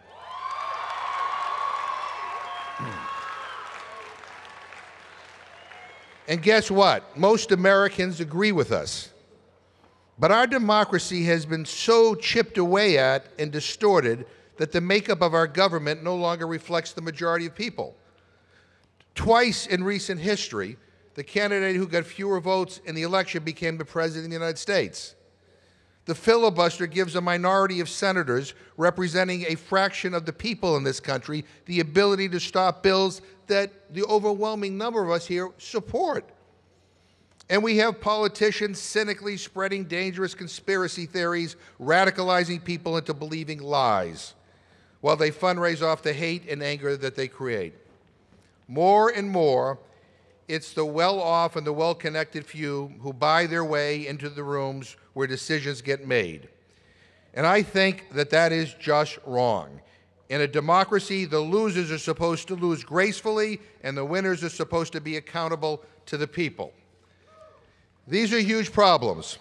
And guess what? Most Americans agree with us. But our democracy has been so chipped away at and distorted that the makeup of our government no longer reflects the majority of people. Twice in recent history, the candidate who got fewer votes in the election became the President of the United States. The filibuster gives a minority of senators representing a fraction of the people in this country the ability to stop bills that the overwhelming number of us here support. And we have politicians cynically spreading dangerous conspiracy theories, radicalizing people into believing lies, while they fundraise off the hate and anger that they create. More and more, it's the well-off and the well-connected few who buy their way into the rooms where decisions get made. And I think that that is just wrong. In a democracy, the losers are supposed to lose gracefully, and the winners are supposed to be accountable to the people. These are huge problems.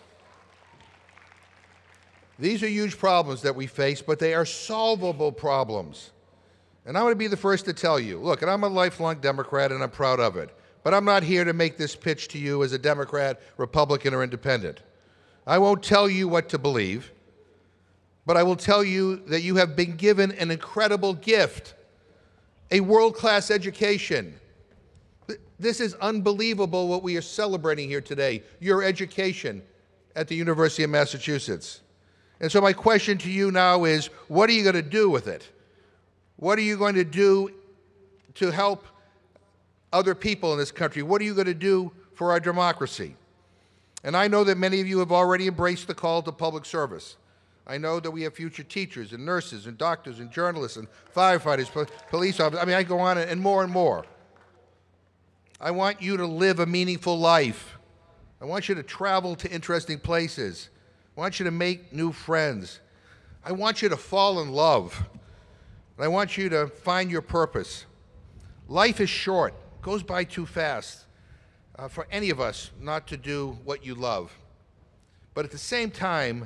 These are huge problems that we face, but they are solvable problems. And I'm going to be the first to tell you, look, and I'm a lifelong Democrat, and I'm proud of it. But I'm not here to make this pitch to you as a Democrat, Republican, or Independent. I won't tell you what to believe, but I will tell you that you have been given an incredible gift, a world-class education. This is unbelievable what we are celebrating here today, your education at the University of Massachusetts. And so my question to you now is, what are you going to do with it? What are you going to do to help other people in this country? What are you going to do for our democracy? And I know that many of you have already embraced the call to public service. I know that we have future teachers and nurses and doctors and journalists and firefighters, police officers. I mean, I go on and more and more. I want you to live a meaningful life. I want you to travel to interesting places. I want you to make new friends. I want you to fall in love. I want you to find your purpose. Life is short, goes by too fast uh, for any of us not to do what you love. But at the same time,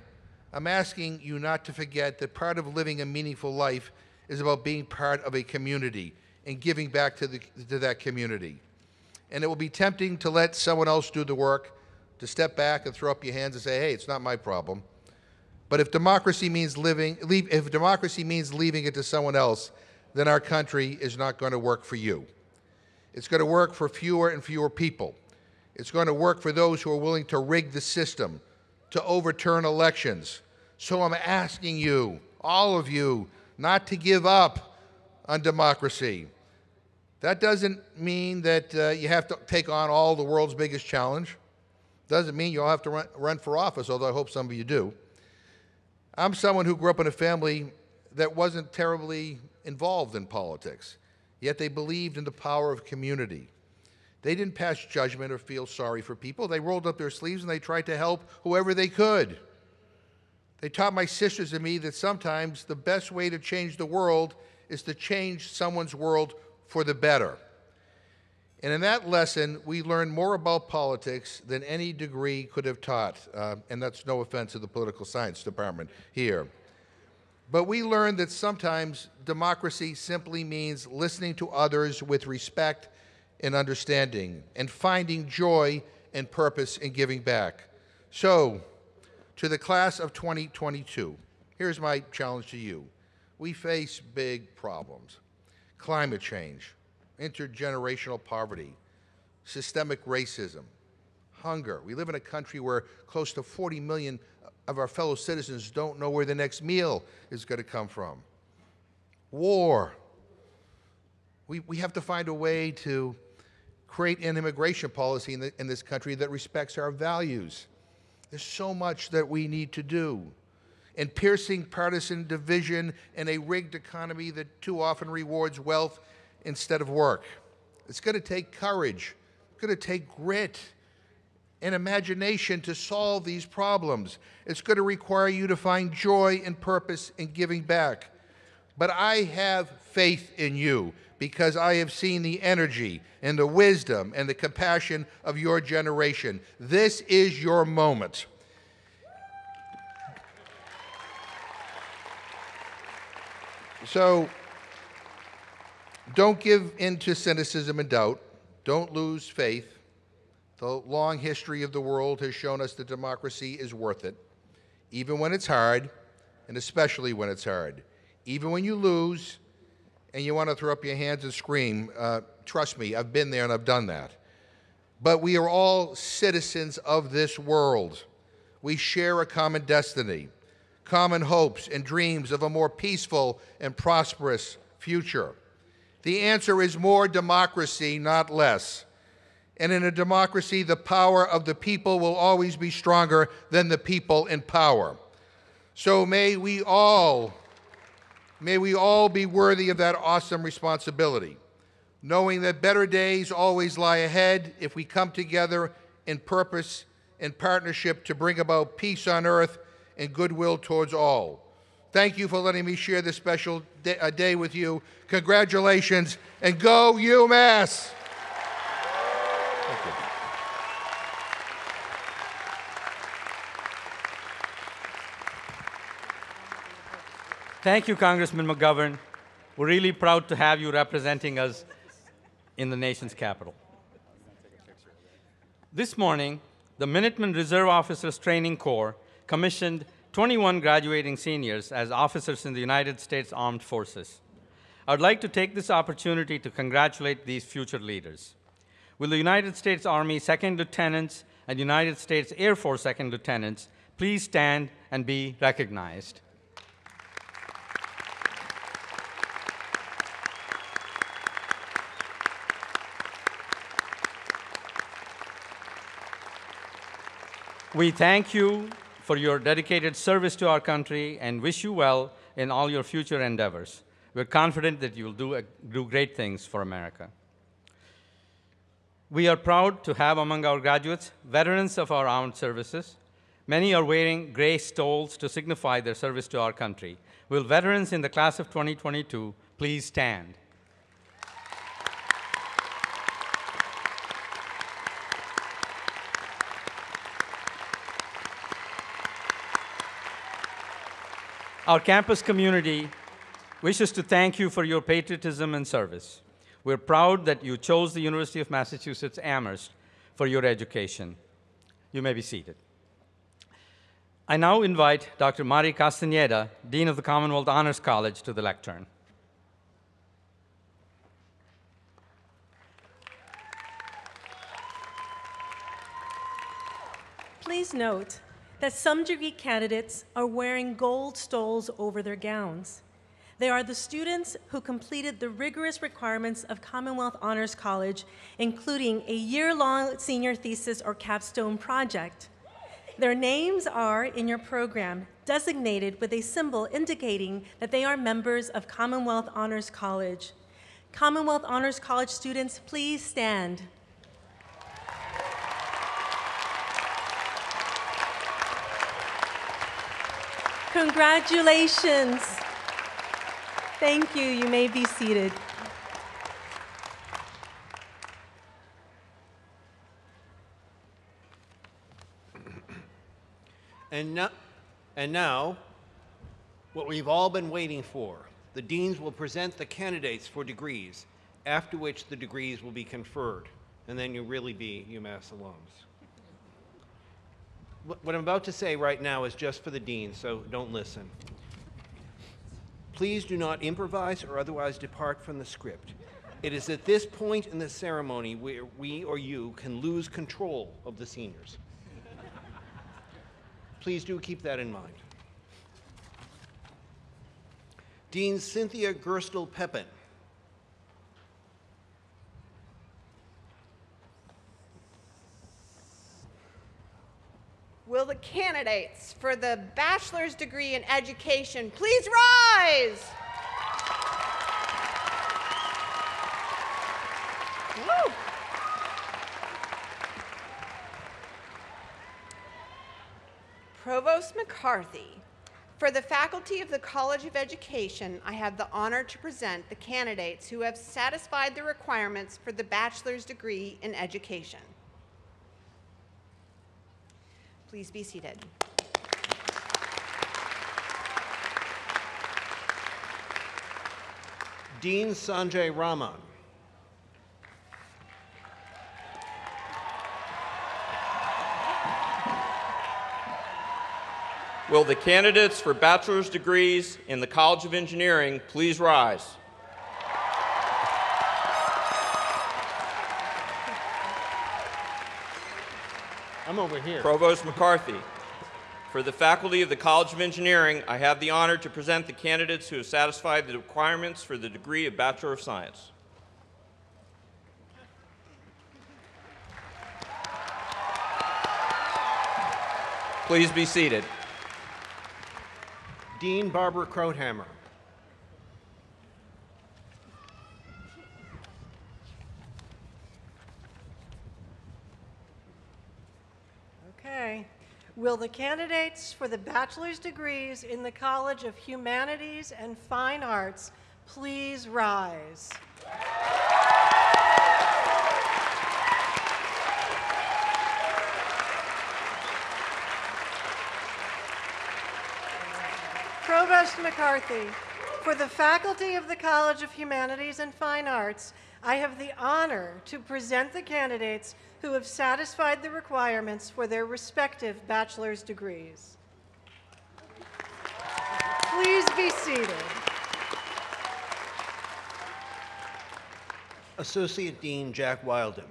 I'm asking you not to forget that part of living a meaningful life is about being part of a community and giving back to, the, to that community. And it will be tempting to let someone else do the work, to step back and throw up your hands and say, hey, it's not my problem. But if democracy means living, leave, if democracy means leaving it to someone else, then our country is not going to work for you. It's going to work for fewer and fewer people. It's going to work for those who are willing to rig the system, to overturn elections. So I'm asking you, all of you, not to give up on democracy. That doesn't mean that uh, you have to take on all the world's biggest challenge. Doesn't mean you all have to run, run for office, although I hope some of you do. I'm someone who grew up in a family that wasn't terribly involved in politics, yet they believed in the power of community. They didn't pass judgment or feel sorry for people. They rolled up their sleeves and they tried to help whoever they could. They taught my sisters and me that sometimes the best way to change the world is to change someone's world for the better. And in that lesson, we learned more about politics than any degree could have taught. Uh, and that's no offense to the political science department here. But we learned that sometimes democracy simply means listening to others with respect and understanding, and finding joy and purpose in giving back. So, to the class of twenty twenty-two, here's my challenge to you. We face big problems. Climate change, intergenerational poverty, systemic racism, hunger. We live in a country where close to forty million of our fellow citizens don't know where the next meal is going to come from. War. We, we have to find a way to create an immigration policy in, the, in this country that respects our values. There's so much that we need to do. And piercing partisan division and a rigged economy that too often rewards wealth instead of work. It's going to take courage. It's going to take grit and imagination to solve these problems. It's going to require you to find joy and purpose in giving back. But I have faith in you because I have seen the energy and the wisdom and the compassion of your generation. This is your moment. So don't give in to cynicism and doubt. Don't lose faith. The long history of the world has shown us that democracy is worth it, even when it's hard, and especially when it's hard. Even when you lose and you want to throw up your hands and scream, uh, trust me, I've been there and I've done that. But we are all citizens of this world. We share a common destiny, common hopes and dreams of a more peaceful and prosperous future. The answer is more democracy, not less. And in a democracy, the power of the people will always be stronger than the people in power. So may we all, may we all be worthy of that awesome responsibility, knowing that better days always lie ahead if we come together in purpose and partnership to bring about peace on earth and goodwill towards all. Thank you for letting me share this special day, uh, day with you. Congratulations, and go UMass! Thank you. Thank you, Congressman McGovern. We're really proud to have you representing us in the nation's capital. This morning, the Minuteman Reserve Officers Training Corps commissioned twenty-one graduating seniors as officers in the United States Armed Forces. I would like to take this opportunity to congratulate these future leaders. Will the United States Army Second Lieutenants and United States Air Force Second Lieutenants please stand and be recognized? We thank you for your dedicated service to our country and wish you well in all your future endeavors. We're confident that you will do, do great things for America. We are proud to have among our graduates veterans of our armed services. Many are wearing gray stoles to signify their service to our country. Will veterans in the class of twenty twenty-two please stand? Our campus community wishes to thank you for your patriotism and service. We're proud that you chose the University of Massachusetts Amherst for your education. You may be seated. I now invite Doctor Mari Castaneda, Dean of the Commonwealth Honors College, to the lectern. Please note that some degree candidates are wearing gold stoles over their gowns. They are the students who completed the rigorous requirements of Commonwealth Honors College, including a year-long senior thesis or capstone project. Their names are in your program, designated with a symbol indicating that they are members of Commonwealth Honors College. Commonwealth Honors College students, please stand. Congratulations. Thank you. You may be seated. And now, and now, what we've all been waiting for. The deans will present the candidates for degrees, after which the degrees will be conferred, and then you'll really be UMass alums. What I'm about to say right now is just for the deans, so don't listen. Please do not improvise or otherwise depart from the script. It is at this point in the ceremony where we or you can lose control of the seniors. Please do keep that in mind. Dean Cynthia Gerstel-Pepin. Will the candidates for the bachelor's degree in education please rise? Woo. Provost McCarthy, for the faculty of the College of Education, I have the honor to present the candidates who have satisfied the requirements for the bachelor's degree in education. Please be seated. Dean Sanjay Raman. Will the candidates for bachelor's degrees in the College of Engineering please rise? I'm over here. Provost McCarthy, for the faculty of the College of Engineering, I have the honor to present the candidates who have satisfied the requirements for the degree of Bachelor of Science. Please be seated. Dean Barbara Krauthammer. Okay. Will the candidates for the bachelor's degrees in the College of Humanities and Fine Arts please rise? Provost McCarthy, for the faculty of the College of Humanities and Fine Arts, I have the honor to present the candidates who have satisfied the requirements for their respective bachelor's degrees. Please be seated. Associate Dean Jack Wildon.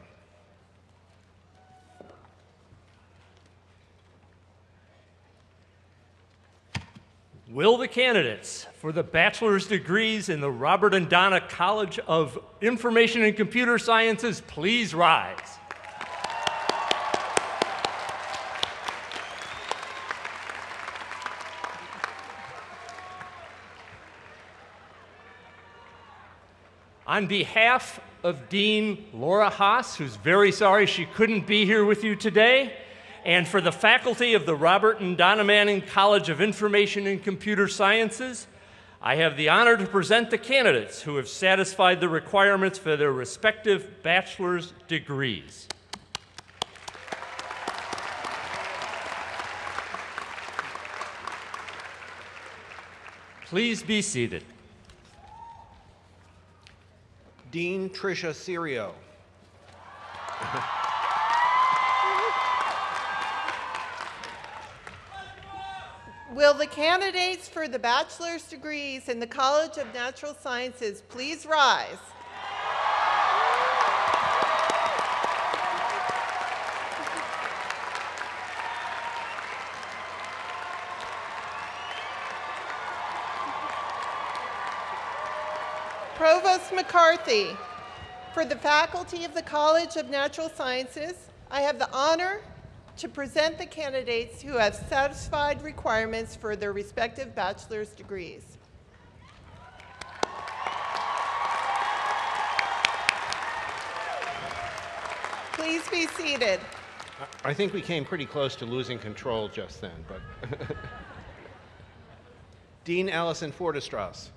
Will the candidates for the bachelor's degrees in the Robert and Donna College of Information and Computer Sciences please rise? On behalf of Dean Laura Haas, who's very sorry she couldn't be here with you today, and for the faculty of the Robert and Donna Manning College of Information and Computer Sciences, I have the honor to present the candidates who have satisfied the requirements for their respective bachelor's degrees. Please be seated. Dean Tricia Serio. Will the candidates for the bachelor's degrees in the College of Natural Sciences please rise? Provost McCarthy, for the faculty of the College of Natural Sciences, I have the honor to present the candidates who have satisfied requirements for their respective bachelor's degrees. Please be seated. I think we came pretty close to losing control just then, but. Dean Allison Fordestrass.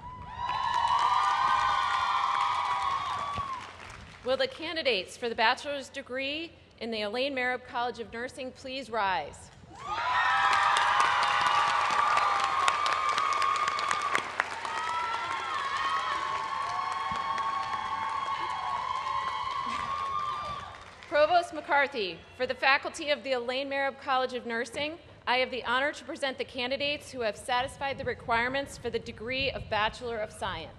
Will the candidates for the bachelor's degree in the Elaine Marab College of Nursing please rise? Provost McCarthy, for the faculty of the Elaine Marab College of Nursing, I have the honor to present the candidates who have satisfied the requirements for the degree of Bachelor of Science.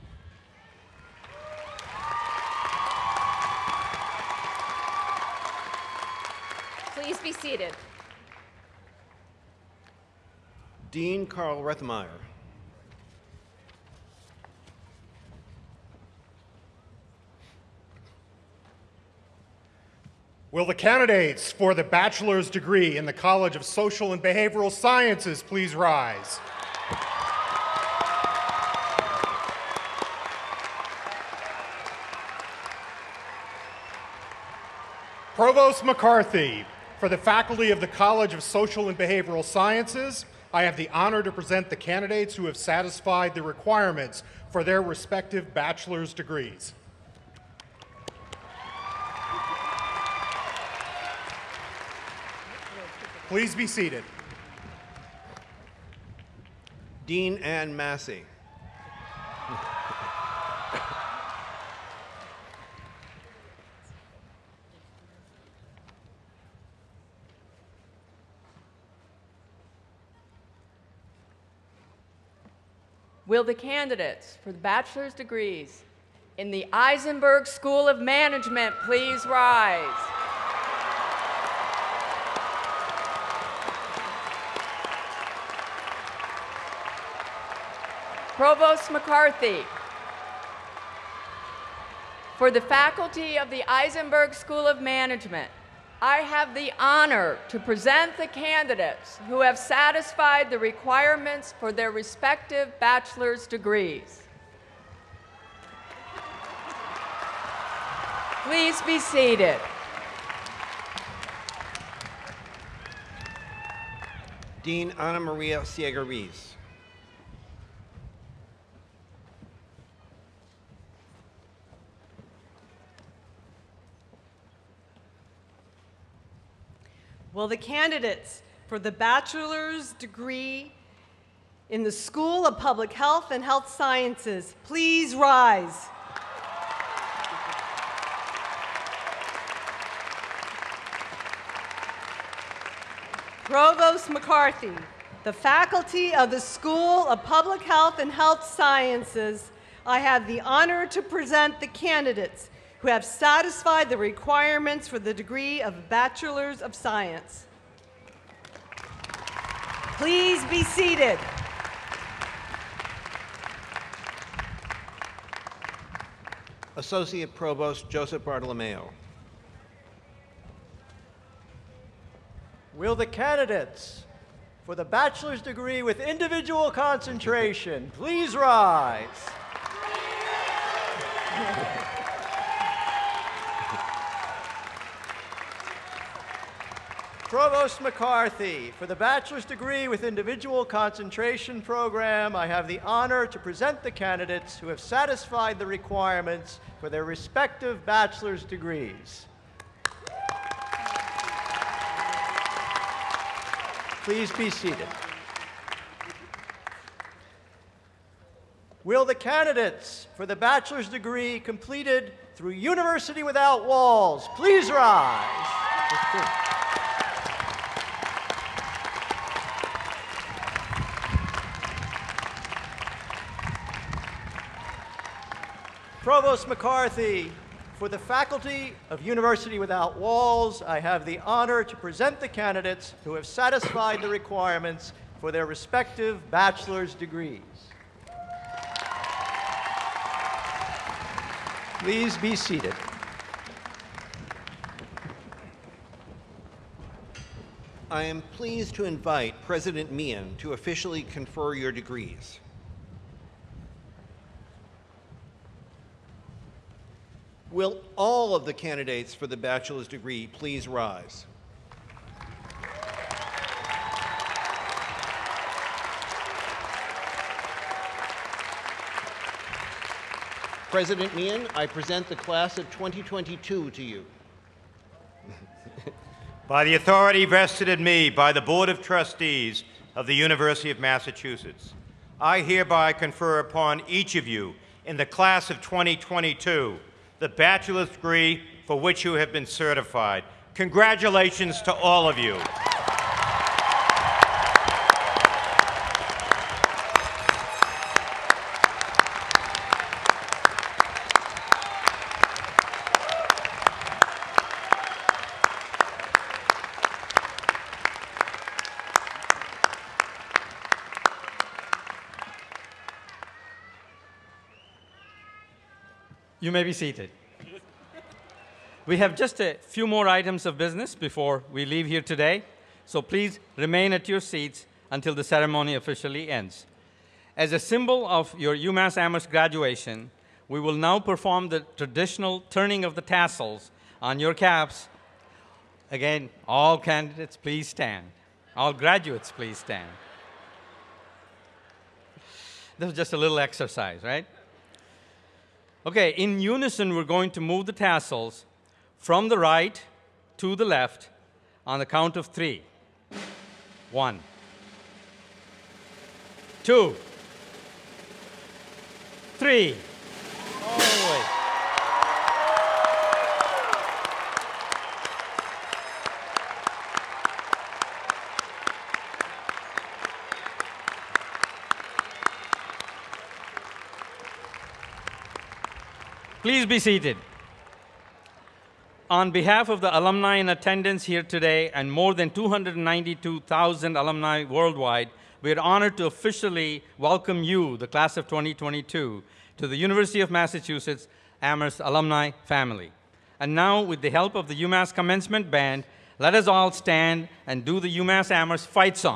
Please be seated. Dean Carl Rethmeyer. Will the candidates for the bachelor's degree in the College of Social and Behavioral Sciences please rise? Provost McCarthy, for the faculty of the College of Social and Behavioral Sciences, I have the honor to present the candidates who have satisfied the requirements for their respective bachelor's degrees. Please be seated. Dean Ann Massey. Will the candidates for the bachelor's degrees in the Eisenberg School of Management please rise? Provost McCarthy, for the faculty of the Eisenberg School of Management, I have the honor to present the candidates who have satisfied the requirements for their respective bachelor's degrees. Please be seated. Dean Ana Maria Ciega-Rees. Will the candidates for the bachelor's degree in the School of Public Health and Health Sciences please rise? Provost McCarthy, the faculty of the School of Public Health and Health Sciences, I have the honor to present the candidates who have satisfied the requirements for the degree of Bachelor's of Science. Please be seated. Associate Provost Joseph Bartolomeo. Will the candidates for the bachelor's degree with individual concentration please rise? Provost McCarthy, for the bachelor's degree with individual concentration program, I have the honor to present the candidates who have satisfied the requirements for their respective bachelor's degrees. Please be seated. Will the candidates for the bachelor's degree completed through University Without Walls please rise? Provost McCarthy, for the faculty of University Without Walls, I have the honor to present the candidates who have satisfied the requirements for their respective bachelor's degrees. Please be seated. I am pleased to invite President Meehan to officially confer your degrees. Will all of the candidates for the bachelor's degree please rise? President Meehan, I present the class of twenty twenty-two to you. By the authority vested in me by the Board of Trustees of the University of Massachusetts, I hereby confer upon each of you in the class of twenty twenty-two the bachelor's degree for which you have been certified. Congratulations to all of you. You may be seated. We have just a few more items of business before we leave here today, so please remain at your seats until the ceremony officially ends. As a symbol of your UMass Amherst graduation, we will now perform the traditional turning of the tassels on your caps. Again, all candidates, please stand. All graduates, please stand. This was just a little exercise, right? Okay, in unison, we're going to move the tassels from the right to the left on the count of three. One, two, three. All the way. Please be seated. On behalf of the alumni in attendance here today and more than two hundred ninety-two thousand alumni worldwide, we are honored to officially welcome you, the class of twenty twenty-two, to the University of Massachusetts Amherst alumni family. And now, with the help of the UMass Commencement Band, let us all stand and do the UMass Amherst fight song.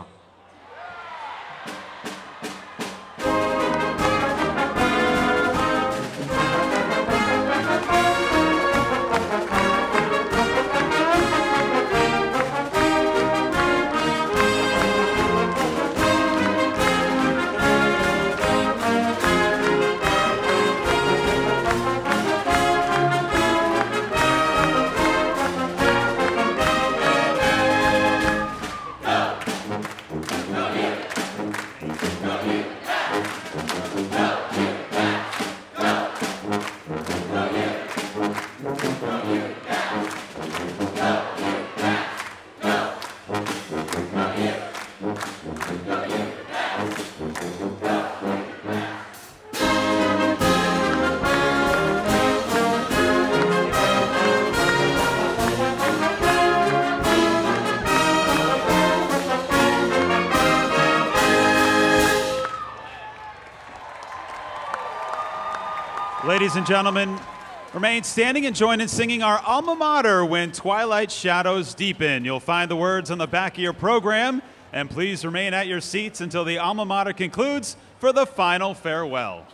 Ladies and gentlemen, remain standing and join in singing our alma mater, When Twilight Shadows Deepen. You'll find the words on the back of your program, and please remain at your seats until the alma mater concludes for the final farewell.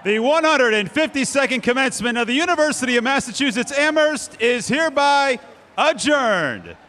The one hundred fifty-second commencement of the University of Massachusetts Amherst is hereby adjourned.